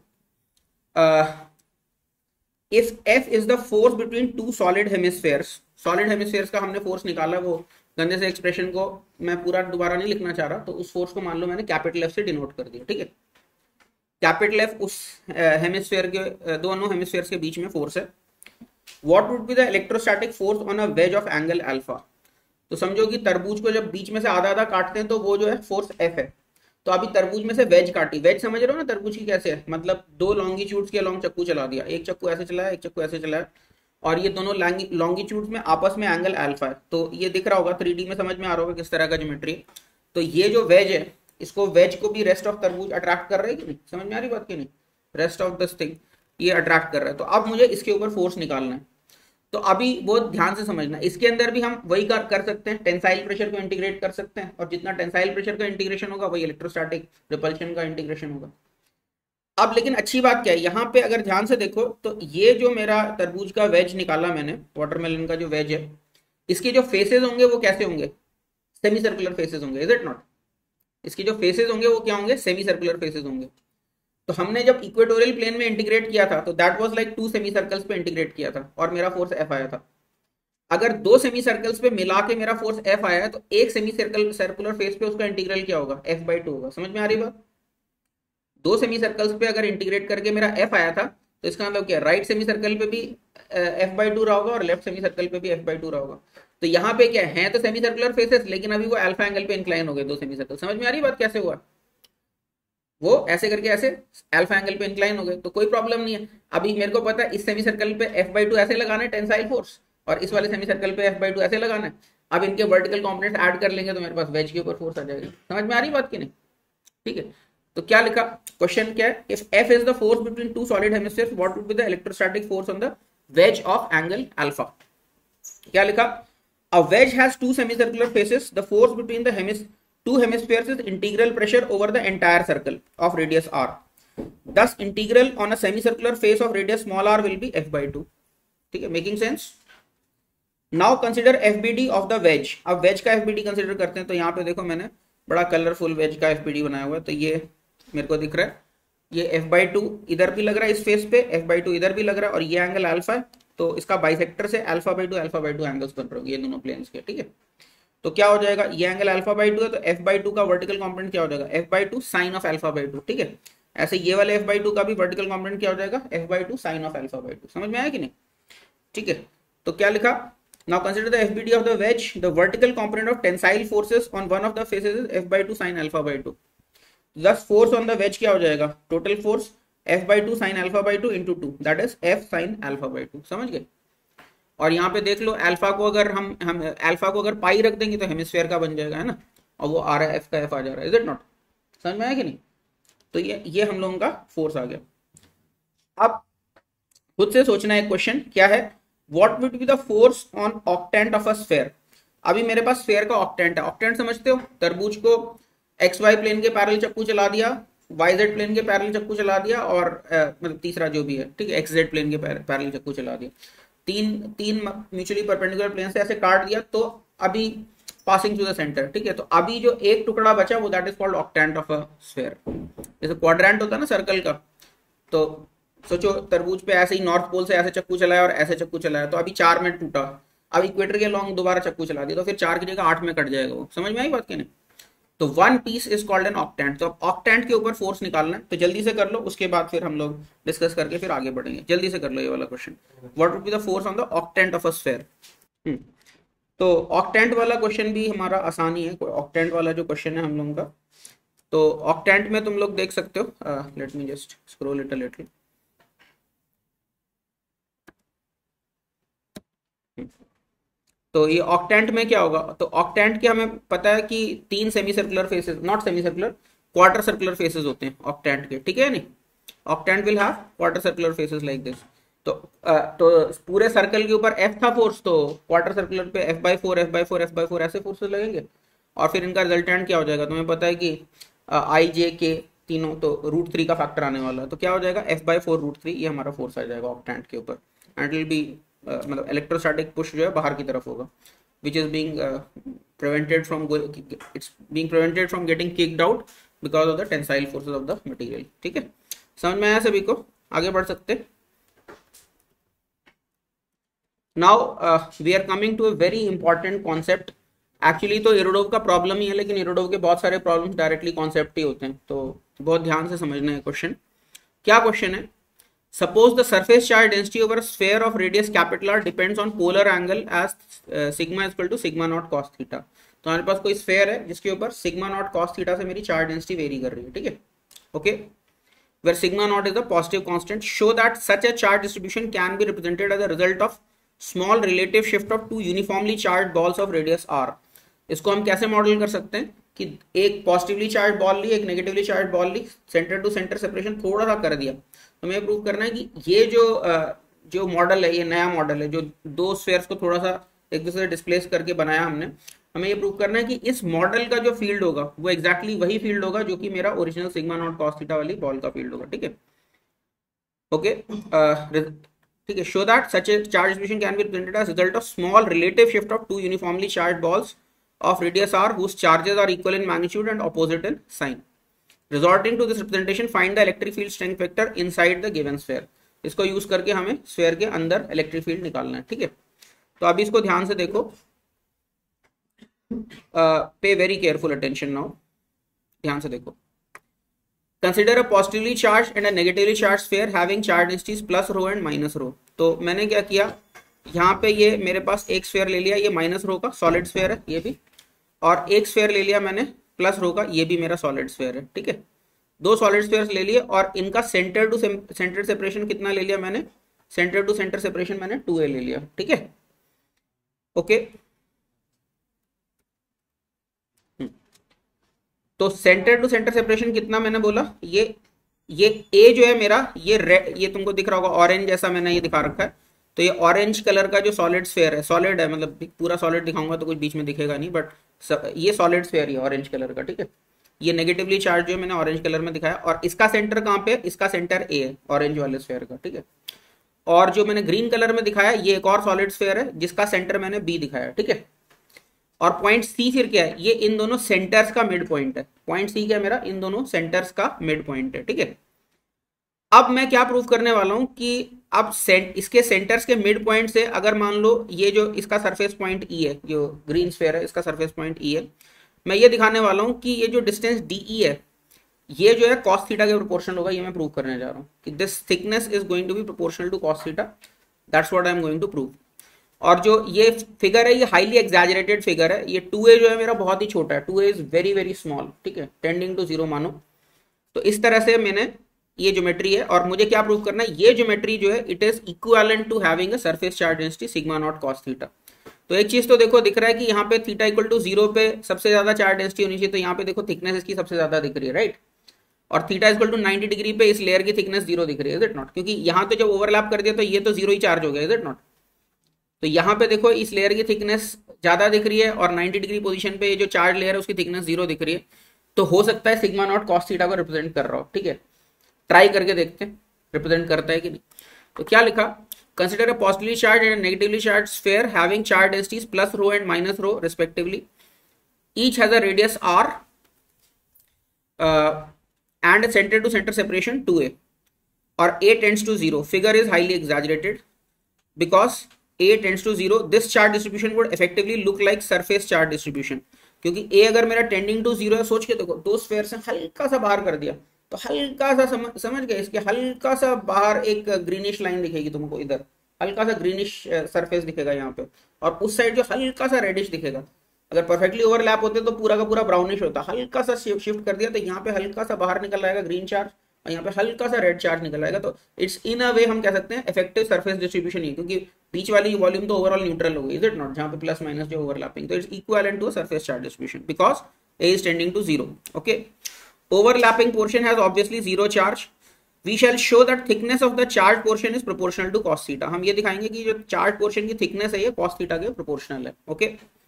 If F is the force between two solid hemispheres, solid hemispheres का हमने फोर्स निकाला, वो गंदे से एक्सप्रेशन को मैं पूरा दोबारा नहीं लिखना चाह रहा, तो उस फोर्स को मान लो मैंने कैपिटल F से डिनोट कर दिया। ठीक है, कैपिटल F उस हेमिस्फेयर के दोनों हेमिस्फेयर्स के बीच में फोर्स है। What would be the electrostatic force on a wedge of angle alpha? तो समझो कि तरबूज को जब बीच में से आधा आधा काटते हैं तो वो जो है फोर्स F है। तो अभी तरबूज में से वेज काटी, वेज समझ रहे हो ना तरबूज की कैसे है? मतलब दो लॉन्गिट्यूड्स के अलॉन्ग चक्कू चला दिया, एक चक्कू ऐसे चलाया, एक चक्कू ऐसे चलाया, और ये दोनों लॉन्गिट्यूड्स में आपस में एंगल अल्फा है। तो ये दिख रहा होगा 3D में, समझ में आ रहा होगा किस तरह का ज्योमेट्री। तो ये जो वेज है, इसको वेज को भी रेस्ट ऑफ तरबूज अट्रैक्ट कर रहा है कि नहीं? समझ में आ रही बात की नहीं? रेस्ट ऑफ दिस थिंग ये अट्रैक्ट कर रहा है। तो अब मुझे इसके ऊपर फोर्स निकालना है। तो अभी बहुत ध्यान से समझना, इसके अंदर भी हम वही कर सकते हैं, टेंसाइल प्रेशर को इंटीग्रेट कर सकते हैं, और जितना टेंसाइल प्रेशर का इंटीग्रेशन होगा वही इलेक्ट्रोस्टैटिक रिपल्शन का इंटीग्रेशन होगा। अब लेकिन अच्छी बात क्या है, यहाँ पे अगर ध्यान से देखो तो ये जो मेरा तरबूज का वेज निकाला मैंने, वाटरमेलन का जो वेज है, इसके जो फेसेस होंगे वो कैसे होंगे? सेमी सर्कुलर फेसेस होंगे, इज इट नॉट? इसके जो फेसेस होंगे वो क्या होंगे? सेमी सर्कुलर फेसेस होंगे। तो हमने जब इक्वेटोरियल प्लेन में इंटीग्रेट किया था तो that was like 2 semi circles पे इंटीग्रेट किया था और मेरा फोर्स F आया था। अगर 2 सेमी सर्कल्स पे मिला के मेरा फोर्स F आया है तो एक सेमी सर्कुलर फेस पे उसका इंटीग्रल क्या होगा? F/2 होगा। समझ में आ रही बात? 2 सेमी सर्कल्स पे अगर इंटीग्रेट करके मेरा F आया था तो इसका मतलब क्या? राइट सेमी सर्कल पे भी F/2 रहा होगा और लेफ्ट सेमी सर्कल पे भी F/2 रहा होगा। तो यहाँ पे क्या है तो सेमी सर्कुलर फेसेस, लेकिन अभी वो अल्फा एंगल पे इंक्लाइन हो गए 2 सेमी सर्कल। समझ में आ रही बात कैसे हुआ? वो ऐसे करके ऐसे अल्फा एंगल पे इंक्लाइन हो गए, तो कोई प्रॉब्लम नहीं है। अभी मेरे को पता है इस सेमी सर्कल पे F/2 ऐसे लगाना है टेंसाइल फोर्स, और इस वाले सेमी सर्कल पे F/2 ऐसे लगाना है। अब इनके वर्टिकल कंपोनेंट ऐड कर लेंगे तो मेरे पास वेज के ऊपर फोर्स आ जाएगी। समझ में आ रही बात की नहीं? ठीक है, तो क्या लिखा क्वेश्चन क्या है, if F is the force between two solid hemispheres what would be the electrostatic force on the wedge of angle alpha. क्या लिखा, a wedge has two semicircular faces, the force between the two hemispheres is integral pressure over the entire circle of radius r, thus integral on a semicircular face of radius small r will be F/2। ठीक है, making sense. Now consider FBD of the wedge. अब wedge का FBD consider करते हैं, तो यहाँ पे देखो मैंने बड़ा कलरफुल वेज का FBD बनाया हुआ है, तो ये मेरे को दिख रहा है, ये F/2 इधर भी लग रहा है इस फेस पे, F/2 इधर भी लग रहा है, और ये एंगल अल्फा है, तो इसका बाइसेक्टर से अल्फा/2 एंगल्स बन रहे होंगे ये दोनों प्लेन्स के। ठीक है, तो क्या हो जाएगा, ये एंगल अल्फा/2 है, तो F/2 का वर्टिकल कंपोनेंट क्या हो जाएगा, F/2 साइन ऑफ अल्फा/2। ठीक है, ऐसे ये वाले F/2 का भी वर्टिकल कंपोनेंट क्या हो जाएगा, F/2 साइन ऑफ अल्फा/2। समझ में आया कि नहीं? ठीक है, तो क्या लिखा, now consider the FBD of the wedge, the vertical component of tensile forces on one of the faces is F/2 sine अल्फा/2। Thus force on the wedge क्या हो जाएगा, टोटल फोर्स F/2 साइन अल्फा/2 into 2 that is F sine अल्फा/2। समझ गए? और यहाँ पे देख लो अल्फा को अगर हम अल्फा को अगर पाई रख देंगे तो हेमिस्फीयर का बन जाएगा, है ना, और वो आ रहा है F का F आ जा रहा है, इज इट नॉट? समझ में आया कि नहीं? तो ये हम लोगों का फोर्स आ गया। अब खुद से सोचना है क्वेश्चन क्या है, what would be the force on octant of a sphere. अभी मेरे पास स्फीयर का ऑक्टेंट है, ऑक्टेंट समझते हो, तरबूज को XY प्लेन के पैरेलल चक्कू चला दिया, YZ प्लेन के पैरेलल चक्कू चला दिया, और मतलब तीसरा जो भी है, ठीक है, XZ प्लेन के पैरेलल चक्कू चला दिया, तीन म्यूचुअली परपेंडिकुलर प्लेन से ऐसे काट दिया, तो अभी पासिंग टू द सेंटर। ठीक है, तो अभी जो एक टुकड़ा बचा वो that is called octant of a sphere. जैसे क्वाड्रेंट होता है ना सर्कल का, तो सोचो तरबूज पे ऐसे ही नॉर्थ पोल से ऐसे चक्कू चलाया और ऐसे चक्कू चलाया, तो अभी 4 में टूटा, अब इक्वेटर के लॉन्ग दोबारा चक्कू चला दिया, तो फिर 4 की जगह 8 में कट जाएगा वो। समझ में आई बात की नहीं? तो one piece is called an octant. तो अब ऑक्टेंट के ऊपर फोर्स निकालना है, तो जल्दी से कर लो, उसके बाद फिर हम लोग डिस्कस करके फिर आगे बढ़ेंगे। जल्दी से कर लो ये वाला question, what would be the force on the octant of a sphere. तो ऑक्टेंट वाला क्वेश्चन भी हमारा आसान ही है, ऑक्टेंट वाला जो क्वेश्चन है हम लोगों का, तो ऑक्टेंट में तुम लोग देख सकते हो, let me just scroll it a little. तो ये ऑक्टेंट में क्या होगा, तो ऑक्टेंट के हमें पता है कि 3 semi circular faces, not semi circular, quarter circular faces होते हैं ऑक्टेंट के। ठीक है, नहीं, octant will have quarter circular faces like this. तो पूरे सर्कल के ऊपर F था फोर्स, तो क्वार्टर सर्कुलर पे F/4 F/4 F/4 ऐसे फोर्सेस लगेंगे, और फिर इनका रिजल्टेंट क्या हो जाएगा, तुम्हें पता है कि I J K तीनों, तो √3 का फैक्टर आने वाला है, तो क्या हो जाएगा F/4 √3, ये हमारा फोर्स आ जाएगा ऑक्टेंट के ऊपर। एंड विल बी मतलब इलेक्ट्रोस्टैटिक पुश जो है बाहर की तरफ होगा, which is being prevented from it's being prevented from getting kicked out because of the tensile forces of the material। ठीक है, समझ में आया सभी को? आगे बढ़ सकते। Now we are coming to a very important concept. Actually तो इरोडोव का प्रॉब्लम ही है, लेकिन इरोडोव के बहुत सारे प्रॉब्लम्स डायरेक्टली कॉन्सेप्ट ही होते हैं, तो बहुत ध्यान से समझना है क्वेश्चन। क्या क्वेश्चन है, suppose the surface charge density over a sphere of radius capital R depends on polar angle as sigma is equal to sigma naught cos theta। तो हमारे पास कोई स्फेयर है जिसके ऊपर सिग्मा नॉट कॉस थीटा से मेरी charge density very कर रही है। ठीक है, okay, where sigma naught is a positive constant, show that such a charge distribution can be represented as a result of small relative shift of two uniformly charged balls of radius r। इसको हम कैसे model कर सकते हैं कि एक positively charge ball ली, एक नेगेटिवली चार्ज बॉल ली, सेंटर टू सेंटर सेपरेशन थोड़ा सा कर दिया, तो हमें प्रूव करना है कि ये जो मॉडल है, ये नया मॉडल है, जो दो स्फीयर्स को थोड़ा सा एक दूसरे से डिस्प्लेस करके बनाया हमने, हमें ये प्रूव करना है कि इस मॉडल का जो फील्ड होगा वो एग्जैक्टली वही फील्ड होगा जो कि मेरा original sigma naught cos theta वाली बॉल का फील्ड होगा। ठीक है, ओके, ठीक है, show that such a charge distribution can be represented as result of small relative shift of two uniformly charged balls of radius r whose charges are equal in magnitude and opposite in sign। Resorting to this representation, find the electric field strength vector inside the given sphere। इसको use करके हमें sphere के अंदर electric field निकालना है। ठीक है, तो अभी इसको ध्यान से देखो, पे वेरी केयरफुल अटेंशन नाउ, ध्यान से देखो। Consider a positively charge and a negatively charge sphere having charge densities plus rho and minus rho. तो मैंने क्या किया, यहाँ पे ये मेरे पास एक स्फीयर ले लिया, ये माइनस रो का सॉलिड स्फीयर है ये भी, और एक स्फीयर ले लिया मैंने प्लस रो का, ये भी मेरा सॉलिड स्फीयर है। ठीक है, दो सॉलिड स्फीयर्स ले लिए और इनका सेंटर टू सेंटर सेपरेशन कितना ले लिया मैंने, सेंटर टू सेंटर सेपरेशन मैंने 2a ले लिया, ठीक है। ओके, तो सेंटर टू सेंटर सेपरेशन कितना मैंने बोला, ये ए जो है मेरा, ये रेड, ये तुमको दिख रहा होगा ऑरेंज जैसा मैंने ये दिखा रखा है। तो ये ऑरेंज कलर का जो सॉलिड स्फीयर है, सॉलिड है मतलब पूरा सॉलिड दिखाऊंगा तो कुछ बीच में दिखेगा नहीं, बट ये सॉलिड स्फीयर है ऑरेंज कलर का, ठीक है। ये नेगेटिवली चार्ज जो मैंने ऑरेंज कलर में दिखाया, और इसका सेंटर कहाँ पे, इसका सेंटर ए है ऑरेंज वाले स्फीयर का, ठीक है। और जो मैंने ग्रीन कलर में दिखाया ये एक और सॉलिड स्फीयर है जिसका सेंटर मैंने बी दिखाया, ठीक है। और पॉइंट सी फिर क्या है, ये इन दोनों सेंटर्स का मिड पॉइंट है। पॉइंट सी क्या है मेरा, इन दोनों सेंटर्स का मिड पॉइंट है, ठीक है। अब मैं क्या प्रूव करने वाला हूं कि अब इसके सेंटर्स के मिड पॉइंट से अगर मान लो ये जो इसका सरफेस पॉइंट ई है, जो ग्रीन स्फीयर है इसका सरफेस पॉइंट ई है, मैं ये दिखाने वाला हूं कि ये जो डिस्टेंस डी है ये जो है कॉस थीटा के प्रोपोर्शनल होगा। ये मैं प्रूव करने जा रहा हूं कि this thickness is going to be proportional to cos theta, that's what I am going to prove. और जो ये फिगर है ये हाईली एग्जैजरेटेड फिगर है, ये 2a जो है मेरा बहुत ही छोटा है, 2a is very very small, ठीक है, टेंडिंग टू 0 मानो। तो इस तरह से मैंने ये ज्योमेट्री है, और मुझे क्या प्रूव करना है, ये ज्योमेट्री जो है it is equivalent to having a surface charge density sigma naught cos theta. तो एक चीज तो देखो दिख रहा है कि यहाँ पे थीटा इक्वल टू 0 पे सबसे ज्यादा चार्ज डेंसिटी होनी चाहिए, तो यहाँ पे देखो थिकनेस इसकी सबसे ज्यादा दिख रही है, राइट। और थीटा इक्वल टू 90 डिग्री पे इस लेयर की थिकनेस 0 दिख रही है, इज इट नॉट, क्योंकि यहाँ तो जब ओवरलैप कर दिया तो ये तो 0 ही चार्ज हो गया, इज इट नॉट। तो यहाँ पे देखो इस लेयर की थिकनेस ज्यादा दिख रही है और 90 डिग्री पोजीशन पे जो चार्ज लेयर है उसकी थिकनेस 0 दिख रही है। तो हो सकता है सिग्मा नॉट कॉस थीटा को रिप्रेजेंट कर रहा हो, ठीक है। ट्राई करके देखते हैं रिप्रेजेंट करता है कि नहीं। तो क्या लिखा, consider a positively charge and negatively charge sphere having charge densities plus rho and minus rho respectively, each has a radius r and center to center separation 2a or a tends to 0. Figure is highly exaggerated because a tends to 0. This charge distribution would effectively look like surface charge distribution. क्योंकि a अगर मेरा tending to 0 है, सोच के देखो दो sphere से हल्का सा बाहर कर दिया तो हल्का सा समझ गए, इसके हल्का सा बाहर एक ग्रीनिश लाइन दिखेगी तुमको, इधर हल्का सा ग्रीनिश सरफेस दिखेगा यहाँ पे, और उस साइड जो हल्का सा रेडिश दिखेगा। अगर परफेक्टली ओवरलैप होते तो पूरा का पूरा ब्राउनिश होता, हल्का सा शिफ्ट कर दिया तो यहाँ पे हल्का सा बाहर निकल आएगा ग्रीन चार्ज और यहाँ पे हल्का सा रेड चार्ज निकल आएगा। तो इट्स इन अ वे हम कह सकते हैं इफेक्टिव सरफेस डिस्ट्रीब्यूशन ही, क्योंकि बीच वाली वॉल्यूम तो ओवरऑल न्यूट्रल होगी, इज इट नॉट, जहाँ पे प्लस माइनस जो ओवरलैपिंग, तो it's equivalent to surface charge distribution because a is tending to 0। Okay, overlapping portion has obviously 0 charge. We shall show that thickness of the charged portion is proportional to cos theta. हम ये दिखाएंगे कि जो charged portion की thickness है ये cos theta के proportional है। ओके,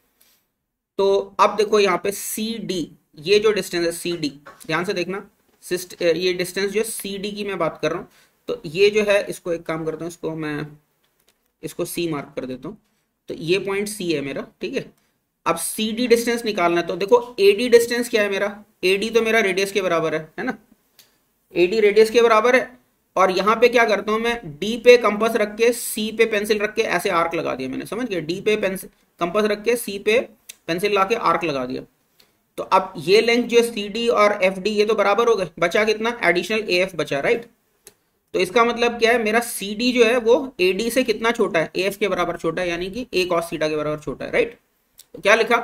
तो अब देखो यहाँ पे CD, ये जो डिस्टेंस है CD, ध्यान से देखना, ये डिस्टेंस जो है CD की मैं बात कर रहा हूँ। तो ये जो है इसको एक काम करता हूँ, इसको मैं इसको C मार्क कर देता हूँ। तो ये पॉइंट C है मेरा, ठीक है। अब CD डिस्टेंस निकालना है, तो देखो AD डिस्टेंस क्या है मेरा, AD तो मेरा रेडियस के बराबर है ना, AD रेडियस के बराबर है। और यहाँ पे क्या करता हूँ मैं, D पे कंपास रख के C पे पेंसिल रख के ऐसे आर्क लगा दिया मैंने, समझ गए, D पे कंपास रख के C पे पेंसिल ला के आर्क लगा दिया। तो अब ये लेंथ जो CD और FD ये तो बराबर हो गए, बचा कितना, एडिशनल AF बचा, राइट। तो इसका मतलब क्या है, मेरा CD जो है वो AD से कितना छोटा है, AF के बराबर छोटा है, यानी कि A cos थीटा के बराबर छोटा है, राइट। तो क्या लिखा,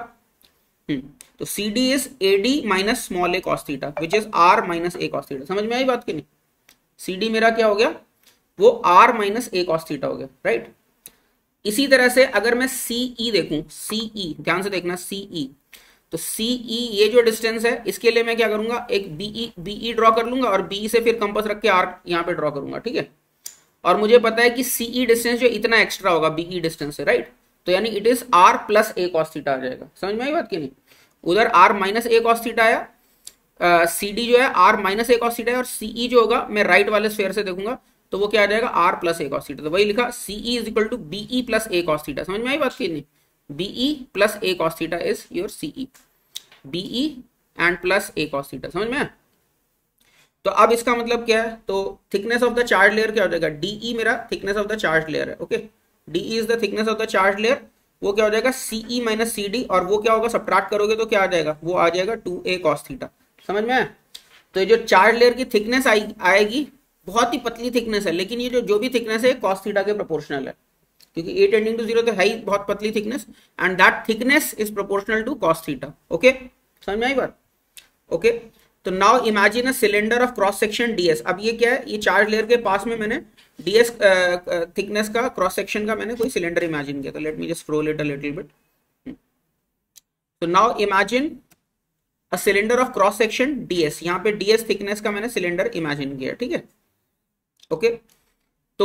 तो CD is AD minus small a cos theta which is R minus a cos theta. समझ में आई बात की नहीं, CD मेरा क्या हो गया, वो R minus a cos theta हो गया, राइट। इसी तरह से अगर मैं CE देखूं, CE ध्यान से देखना, CE, तो CE ये जो डिस्टेंस है इसके लिए मैं क्या करूंगा, एक BE ड्रॉ कर लूंगा और BE से फिर कंपास रख के आर्क यहाँ पे ड्रॉ करूंगा, ठीक है। और मुझे पता है कि CE डिस्टेंस जो इतना एक्स्ट्रा होगा BE डिस्टेंस से, राइट। तो यानी it is R plus a cos theta आ जाएगा। समझ में आई बात की नहीं, उधर R minus a cos theta आया, CD जो है R minus a cos theta है, और CE जो होगा मैं राइट वाले स्फीयर से देखूंगा तो वो क्या आ जाएगा, R plus a cos theta. तो वही लिखा, CE is equal to BE plus a cos theta. समझ में आई बात की नहीं, BE plus a cos theta is your CE, BE and plus a cos theta. समझ में आया। तो अब इसका मतलब क्या है, तो thickness of the charge layer क्या हो जाएगा, DE मेरा thickness of the charge layer है, okay, DE is the thickness of the charge layer, वो क्या हो जाएगा CE माइनस CD, और वो क्या होगा, सब्ट्रैक्ट करोगे तो क्या आ जाएगा, वो आ जाएगा 2a cos थीटा। समझ में आया। तो ये जो चार्ज लेयर की थिकनेस आएगी बहुत ही पतली थिकनेस है, लेकिन ये जो भी थिकनेस है cos थीटा के प्रोपोर्शनल है, क्योंकि a टेंडिंग टू 0 तो है ही बहुत पतली thickness, and that thickness is proportional to cos theta. Okay, समझ में आई बात। ओके, तो now imagine a cylinder of cross section D S. अब ये क्या है, ये चार्ज लेयर के पास में मैंने डीएस थिकनेस का क्रॉस सेक्शन का मैंने कोई सिलेंडर इमेजिन किया। तो let me just scroll it a little bit. तो now imagine a cylinder of cross section D S, यहाँ पे डीएस थिकनेस का मैंने सिलेंडर इमेजिन किया, ठीक है। ओके, तो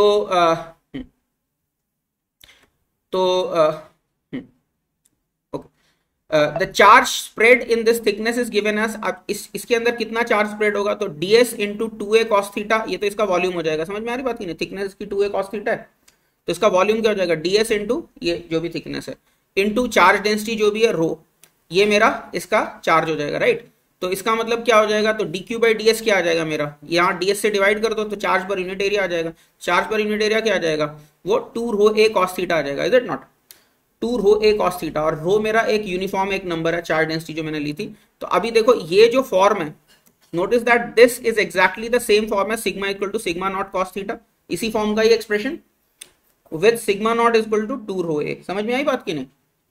the charge spread in this thickness is given S. अब इसके अंदर कितना चार्ज स्प्रेड होगा, तो ds into 2a cos theta, ये तो इसका वॉल्यूम हो जाएगा। समझ में आ रही बात की नहीं, थिकनेस की 2a cos थीटा है, तो इसका वॉल्यूम क्या हो जाएगा, ds इंटू ये जो भी थिकनेस है इंटू चार्ज डेंसिटी जो भी है रो, ये मेरा इसका चार्ज हो जाएगा, राइट। तो इसका मतलब क्या हो जाएगा, तो dq बाई ds क्या आ जाएगा मेरा, यहाँ ds से डिवाइड कर दो तो चार्ज पर यूनिट एरिया आ जाएगा। चार्ज पर यूनिट एरिया क्या आ जाएगा, वो 2 रो a cos थीटा आ जाएगा, is it not, 2 rho a cos theta. और रो मेरा एक यूनिफॉर्म एक नंबर है, चार्ज डेंसिटी जो मैंने ली थी। तो अभी देखो ये जो फॉर्म है, notice that this is exactly the same form है, sigma equal to sigma naught cos theta, इसी फॉर्म का ये expression with sigma naught equal to 2 rho a। समझ में आई बात की नहीं,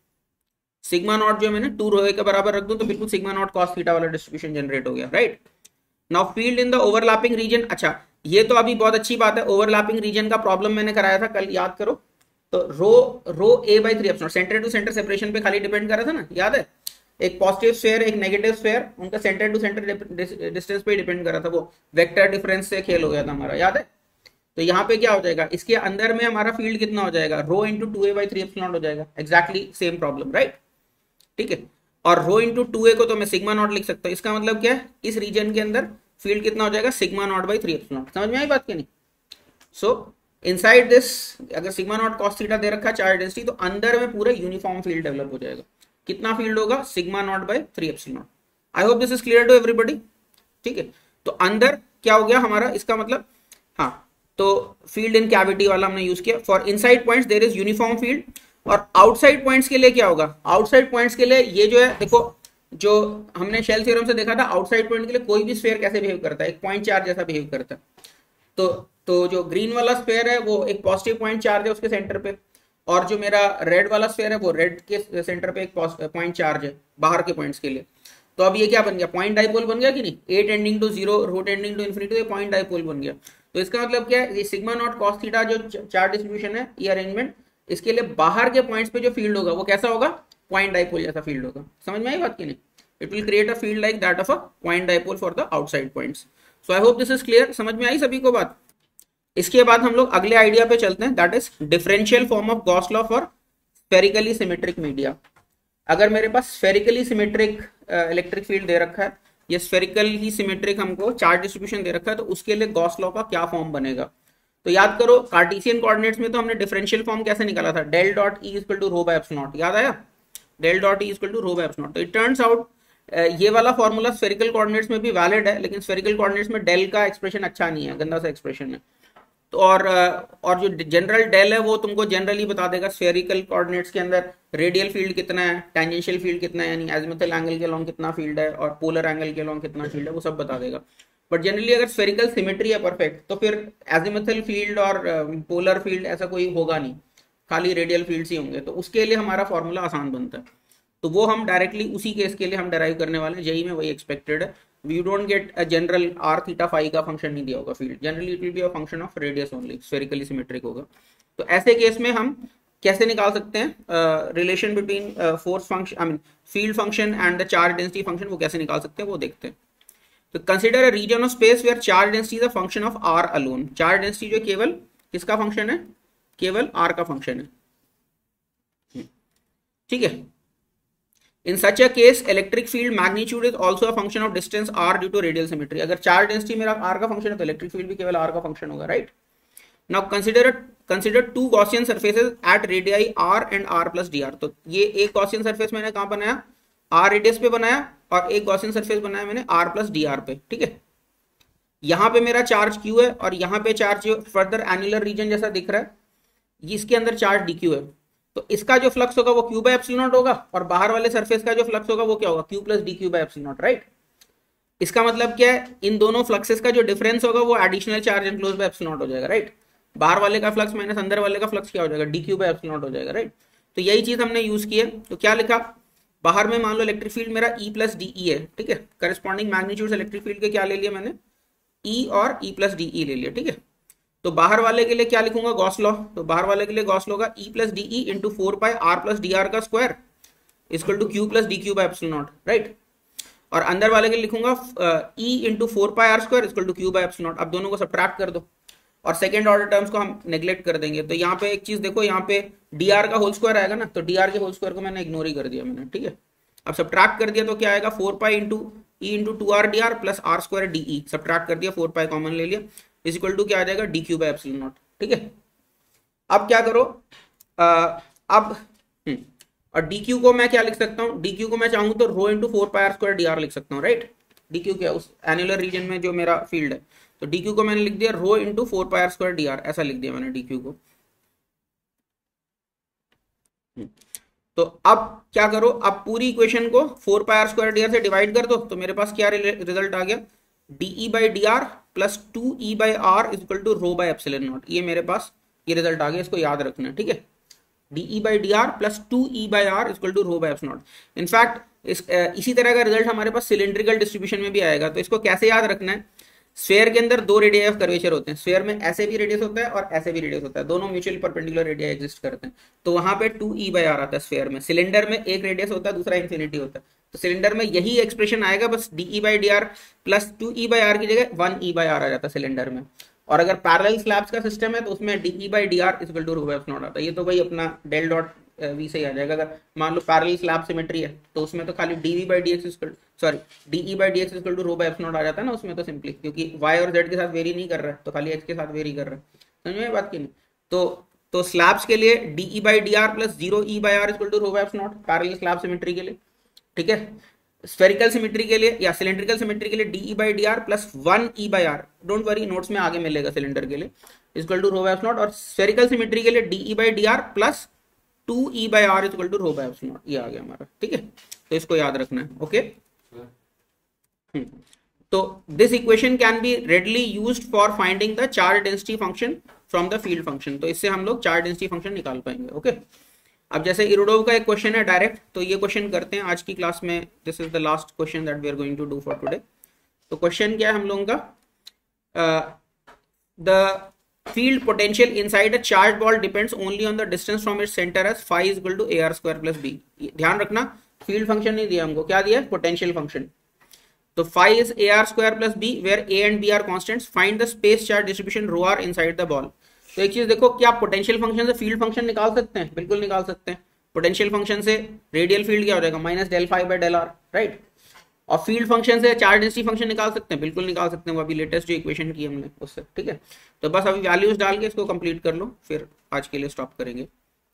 सिग्मा नॉट जो मैंने 2 रो a के बराबर रख दूं तो बिल्कुल सिग्मा नॉट cos थीटा वाला डिस्ट्रीब्यूशन जनरेट हो गया, right. Now field in the overlapping region. अच्छा, ये तो अभी बहुत अच्छी बात है, ओवरलैपिंग रीजन का प्रॉब्लम मैंने कराया था कल, याद करो। तो rho a by 3 epsilon center to center separation पे खाली डिपेंड कर रहा था ना, याद है। एक पॉजिटिव स्फीयर एक नेगेटिव स्फीयर, उनका सेंटर टू सेंटर डिस्टेंस पे डिपेंड कर रहा था, वो वेक्टर डिफरेंस से खेल हो गया था हमारा, याद है। तो यहाँ पे क्या हो जाएगा, इसके अंदर में हमारा फील्ड कितना हो जाएगा, rho into 2a by 3 epsilon हो जाएगा, एग्जैक्टली सेम प्रॉब्लम, राइट, ठीक है। और रो इंटू 2a को तो मैं सिग्मा नॉट लिख सकता हूँ, इसका मतलब क्या है, इस रीजन के अंदर फील्ड कितना हो जाएगा, सिग्मा नॉट बाई 3 एप्सिलॉन। समझ में आई बात क्या नहीं। सो इनसाइड दिस अगर सिग्मा नॉट cos थीटा दे रखा है चार्ज डेंसिटी, तो अंदर में पूरा यूनिफॉर्म फील्ड डेवलप हो जाएगा। कितना फील्ड होगा, sigma naught by 3 epsilon. I hope this is clear to everybody, ठीक है। तो अंदर क्या हो गया हमारा, इसका मतलब हाँ, तो फील्ड इन कैविटी वाला हमने यूज किया। For inside points there is uniform field. और आउटसाइड पॉइंट्स के लिए क्या होगा, आउटसाइड पॉइंट्स के लिए ये जो है, देखो जो हमने शेल थ्योरम से देखा था, आउटसाइड पॉइंट के लिए कोई भी स्फीयर कैसे बिहेव करता है, एक पॉइंट चार्ज जैसा बिहेव करता है। तो जो ग्रीन वाला स्फीयर है वो एक पॉजिटिव पॉइंट चार्ज है उसके सेंटर पे, और जो मेरा रेड वाला स्फीयर है वो रेड के सेंटर पे एक पॉइंट चार्ज है बाहर के पॉइंट्स के लिए। तो अब ये क्या बन गया, पॉइंट डाइपोल बन गया कि नहीं, a tending to 0 rho tending to infinity, point dipole बन गया। तो इसका मतलब क्या है, ये सिग्मा नॉट cos थीटा जो चार्ज डिस्ट्रीब्यूशन है, ये अरेंजमेंट, इसके लिए बाहर के पॉइंट्स पे जो फील्ड होगा वो कैसा होगा, पॉइंट डाइपोल जैसा फील्ड होगा। समझ में आई बात की नहीं, it will create a field like that of a point dipole for the outside points. So I hope this is clear, समझ में आई सभी को बात। इसके बाद हम लोग अगले आइडिया पे चलते हैं, that is differential form of Gauss law for spherically symmetric media. अगर मेरे पास स्फेरिकली सिमेट्रिक इलेक्ट्रिक फील्ड दे रखा है, ये स्फेरिकली सिमेट्रिक हमको चार्ज डिस्ट्रीब्यूशन दे रखा है, तो उसके लिए गॉस लॉ का क्या फॉर्म बनेगा। तो याद करो, कार्टेशियन कोऑर्डिनेट्स में तो हमने डिफरेंशियल फॉर्म कैसे निकाला था, del dot E equal to rho by epsilon naught, याद आया, del dot E equal to rho by epsilon naught. तो इट टर्न्स आउट ये वाला फॉर्मूला स्फेरिकल कोऑर्डिनेट्स में भी वैलिड है, लेकिन स्फेरिकल कोऑर्डिनेट्स में डेल का एक्सप्रेशन अच्छा नहीं है, गंदा सा एक्सप्रेशन है। तो और जो जनरल डेल है वो तुमको जनरली बता देगा स्फेरिकल कोऑर्डिनेट्स के अंदर रेडियल फील्ड कितना है, टेंजेंशियल फील्ड कितना है, यानी एजिमुथल एंगल के अलोंग कितना फील्ड है, और पोलर एंगल के अलोंग कितना फील्ड है, वो सब बता देगा। बट जनरली अगर स्फेरिकल सिमेट्री है परफेक्ट, तो फिर एजिमुथल फील्ड और पोलर फील्ड ऐसा कोई होगा नहीं, खाली रेडियल फील्ड्स ही होंगे। तो उसके लिए हमारा फॉर्मूला आसान बनता है, तो वो हम डायरेक्टली उसी केस के लिए हम डेराइव करने वाले हैं, जेई में वही एक्सपेक्टेड है। You don't get a general r theta phi का फंक्शन नहीं दिया होगा field, generally it will be a function of radius only, spherically symmetric होगा। तो ऐसे केस में हम कैसे निकाल सकते हैं relation between force function, I mean field function and the charge density function, वो कैसे निकाल सकते हैं वो देखते हैं। तो consider a region of space where charge density is a function of r alone. Charge density जो केवल किसका फंक्शन है, केवल आर का फंक्शन है, ठीक है। In such a case, electric field magnitude is also a function of distance r due to radial symmetry. अगर चार्ज डेंसिटी मेरा r का फंक्शन है तो इलेक्ट्रिक फील्ड भी केवल r का फंक्शन होगा, right. Now consider two Gaussian surfaces at radii r and r plus dr। तो ये एक गॉसियन सरफेस मैंने कहाँ बनाया, r रेडियस पे बनाया, और एक गॉसियन सरफेस बनाया मैंने r प्लस dr पे, ठीक है। यहाँ पे मेरा चार्ज q है, और यहाँ पे चार्ज फर्दर एनुलर रीजन जैसा दिख रहा है, इसके अंदर चार्ज dq है। तो इसका जो फ्लक्स होगा वो q बाय एप्सिलॉन नॉट होगा, और बाहर वाले सरफेस का जो फ्लक्स होगा वो क्या होगा, q plus dq by epsilon naught, right. इसका मतलब क्या है, इन दोनों फ्लक्सेस का जो डिफरेंस होगा वो additional charge enclose by epsilon naught हो जाएगा, राइट। बाहर वाले का फ्लक्स माइनस अंदर वाले का फ्लक्स क्या हो जाएगा, dq बाय एप्सिलॉन नॉट हो जाएगा, राइट। तो यही चीज हमने यूज की है। तो क्या लिखा, बाहर में मान लो इलेक्ट्रिक फील्ड मेरा E प्लस डी है, ठीक है, करस्पॉन्डिंग मैग्नीट्यूड इलेक्ट्रिक फील्ड के क्या ले लिया मैंने, E और E प्लस डी ले लिया, ठीक है। तो बाहर वाले के लिए क्या लिखूंगा, गॉस लॉ, तो बाहर वाले के लिए गॉस लॉ का E plus D into 4 pi R plus D R का square equal to Q plus D Q by epsilon naught, right. और अंदर वाले के लिए लिखूंगा E into 4 pi R square equal to Q by epsilon naught. अब दोनों को सब्ट्रैक्ट कर दो और सेकेंड ऑर्डर टर्म्स को हम नेग्लेक्ट कर देंगे। तो यहाँ पे एक चीज देखो, यहाँ पे डी आर का होल स्क्वायर आएगा ना, तो डी आर के होल स्क्वायर को मैंने इग्नोर ही कर दिया मैंने, ठीक है। अब सब्ट्रैक्ट कर दिया तो क्या आएगा, 4 pi into E into 2r D are plus R square D E, subtract कर दिया, 4 पाई कॉमन ले लिया, इज इक्वल टू क्या आ जाएगा, D Q by epsilon naught, ठीक है। अब क्या करो, अब और डी क्यू को मैं क्या लिख सकता हूँ, डी क्यू को मैं चाहूँ तो rho into 4 pi are square D R लिख सकता हूँ, राइट। डी क्यू क्या, उस एनुलर रीजन में जो मेरा फील्ड है, तो डी क्यू को मैंने लिख दिया rho into 4 pi are square D r, ऐसा लिख दिया मैंने डी क्यू को। तो अब क्या करो, अब पूरी इक्वेशन को 4 pi are square D r से डिवाइड कर दो, तो मेरे पास क्या रिजल्ट आ गया, d E by d are plus 2e by r is equal to rho by epsilon not. ये मेरे पास ये रिजल्ट आ गया, इसको याद रखना है, ठीक है। D E by d are plus 2e by r is equal to rho by epsilon not. In fact इसी तरह का रिजल्ट हमारे पास सिलेंड्रिकल डिस्ट्रीब्यूशन में भी आएगा। तो इसको कैसे याद रखना है, स्फीयर के अंदर दो रेडियस ऑफ कर्वेचर होते हैं, स्फीयर में ऐसे भी रेडियस होता है और ऐसे भी रेडियस होता है, दोनों म्यूचुअल परपेंडिकुलर रेडियस एग्जिस्ट करते हैं। तो वहां पे 2e बाई आर आता है स्फीयर में। सिलेंडर में एक रेडियस होता है, दूसरा इन्फिनिटी होता है, तो सिलेंडर में यही एक्सप्रेशन आएगा, बस d E by d are plus 2e by r की जगह 1e बाई आर आ जाता है सिलेंडर में। और अगर पैरेलल स्लैब्स का सिस्टम है तो उसमें d E by d r equal to rho by epsilon not आता है। ये तो भाई अपना डेल डॉट वी से ही आ जाएगा। अगर मान लो पैरेलल स्लैब सिमेट्री है तो उसमें तो खाली d V by d x sorry d E by d x equal to rho by epsilon not आ जाता है ना उसमें, तो सिंपली क्योंकि वाई और जेड के साथ वेरी नहीं कर रहा है, तो खाली एक्स के साथ वेरी कर रहा है। समझ में बात की नहीं। तो स्लैब्स के लिए d E by d are plus 0e by r equal to rho by epsilon not parallel slab symmetry के लिए, ठीक है। स्फेरिकल सिमेट्री के लिए या सिलेंड्रिकल सिमेट्री के लिए d E by d are plus 1e by r, don't worry notes में आगे मिलेगा सिलेंडर के लिए, equal to rho by epsilon not. और स्फेरिकल सिमेट्री के लिए d E by d are plus 2e by r equal to rho by epsilon not, ये आ गया हमारा, ठीक है। तो इसको याद रखना है, ओके। तो this equation can be readily used for finding the charge density function from the field function. तो इससे हम लोग चार्ज डेंसिटी फंक्शन निकाल पाएंगे, ओके। अब जैसे इरोडोव का एक क्वेश्चन है डायरेक्ट, तो ये क्वेश्चन करते हैं आज की क्लास में। This is the last question that we are going to do for today. तो क्वेश्चन क्या है हम लोगों का, the field potential inside a charged ball depends only on the distance from its center as phi is equal to ar square plus b। ध्यान रखना field function नहीं दिया हमको, क्या दिया है, पोटेंशियल फंक्शन। तो phi is ar square plus b where a and b are constants, find the space charge distribution rho r inside the ball। तो एक चीज देखो, क्या पोटेंशियल फंक्शन से फील्ड फंक्शन निकाल सकते हैं, बिल्कुल निकाल सकते हैं। पोटेंशियल फंक्शन से रेडियल फील्ड क्या हो जाएगा, minus del phi by del r, right. और फील्ड फंक्शन से चार्ज डेंसिटी फंक्शन निकाल सकते हैं, बिल्कुल निकाल सकते हैं, वो अभी लेटेस्ट जो इक्वेशन की हमने उससे, ठीक है। तो बस अभी वैल्यूज डाल के इसको कंप्लीट कर लो, फिर आज के लिए स्टॉप करेंगे।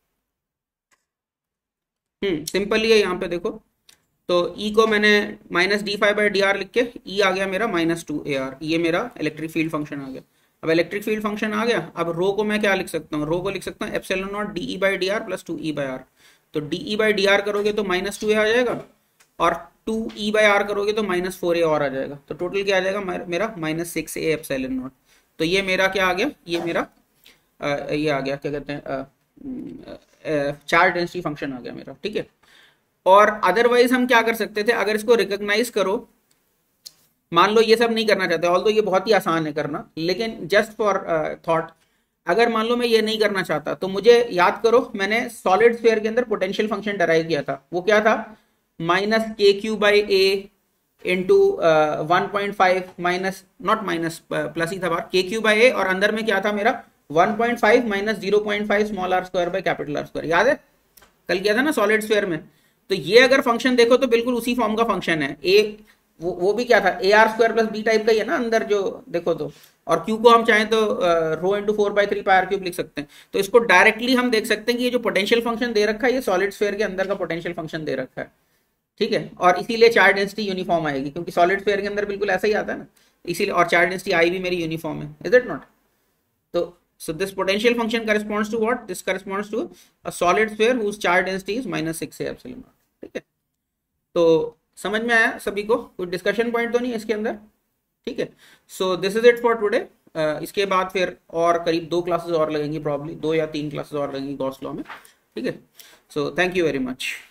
सिंपल ही है यहाँ पे देखो। तो E को मैंने minus d phi by d are लिख के E आ गया मेरा माइनस 2AR, ये मेरा इलेक्ट्रिक फील्ड फंक्शन आ गया। अब इलेक्ट्रिक फील्ड फंक्शन आ गया, अब रो को मैं क्या लिख सकता हूँ, रो को लिख सकता हूँ epsilon not d E by d are plus 2e by r. तो डीई बाई डी आर करोगे तो माइनस 2a आ जाएगा, और 2e बाई आर करोगे तो माइनस 4a और आ जाएगा। तो टोटल क्या आ जाएगा मेरा माइनस 6a एप्सिलॉन नॉट। तो ये मेरा क्या आ गया, ये मेरा ये आ गया, क्या कहते हैं, चार्ज डेंसिटी फंक्शन आ गया मेरा, ठीक है। और अदरवाइज हम क्या कर सकते थे, अगर इसको रिकॉग्नाइज करो, मान लो ये सब नहीं करना चाहते, ऑल्दो ये बहुत ही आसान है करना, लेकिन जस्ट फॉर थॉट, अगर मान लो मैं ये नहीं करना चाहता, तो मुझे याद करो मैंने सॉलिड स्फीयर के अंदर पोटेंशियल फंक्शन डराइव किया था। वो क्या था, minus k q by a into 1.5 minus not minus plus ही था बार के क्यू बाई ए, और अंदर में क्या था मेरा 1.5 minus 0.5 small are square by capital are square. याद है कल किया था ना सॉलिड स्फीयर में। तो ये अगर फंक्शन देखो तो बिल्कुल उसी फॉर्म का फंक्शन है। ए वो भी क्या था, a r square plus b type का ही है ना अंदर जो देखो तो। और क्यू को हम चाहें तो rho into 4/3 pi are cube लिख सकते हैं। तो इसको डायरेक्टली हम देख सकते हैं कि ये जो पोटेंशियल फंक्शन दे रखा है, ये सॉलिड स्फीयर के अंदर का पोटेंशियल फंक्शन दे रखा है, ठीक है। और इसीलिए चार्ज डेंसिटी यूनिफॉर्म आएगी, क्योंकि सॉलिड स्फीयर के अंदर बिल्कुल ऐसा ही आता है ना, इसीलिए। और चार्ज डेंसिटी आई भी मेरी यूनिफॉर्म है, इज इट नॉट। तो so this potential function corresponds to what, this corresponds to a solid sphere whose charge density is minus 6a epsilon naught, ठीक है। तो समझ में आया सभी को, कोई डिस्कशन पॉइंट तो नहीं है इसके अंदर, ठीक है। So this is it for today. इसके बाद फिर और करीब 2 क्लासेस और लगेंगी, प्रॉब्ली 2 या 3 क्लासेस और लगेंगी गॉस लॉ में, ठीक है। So thank you very much.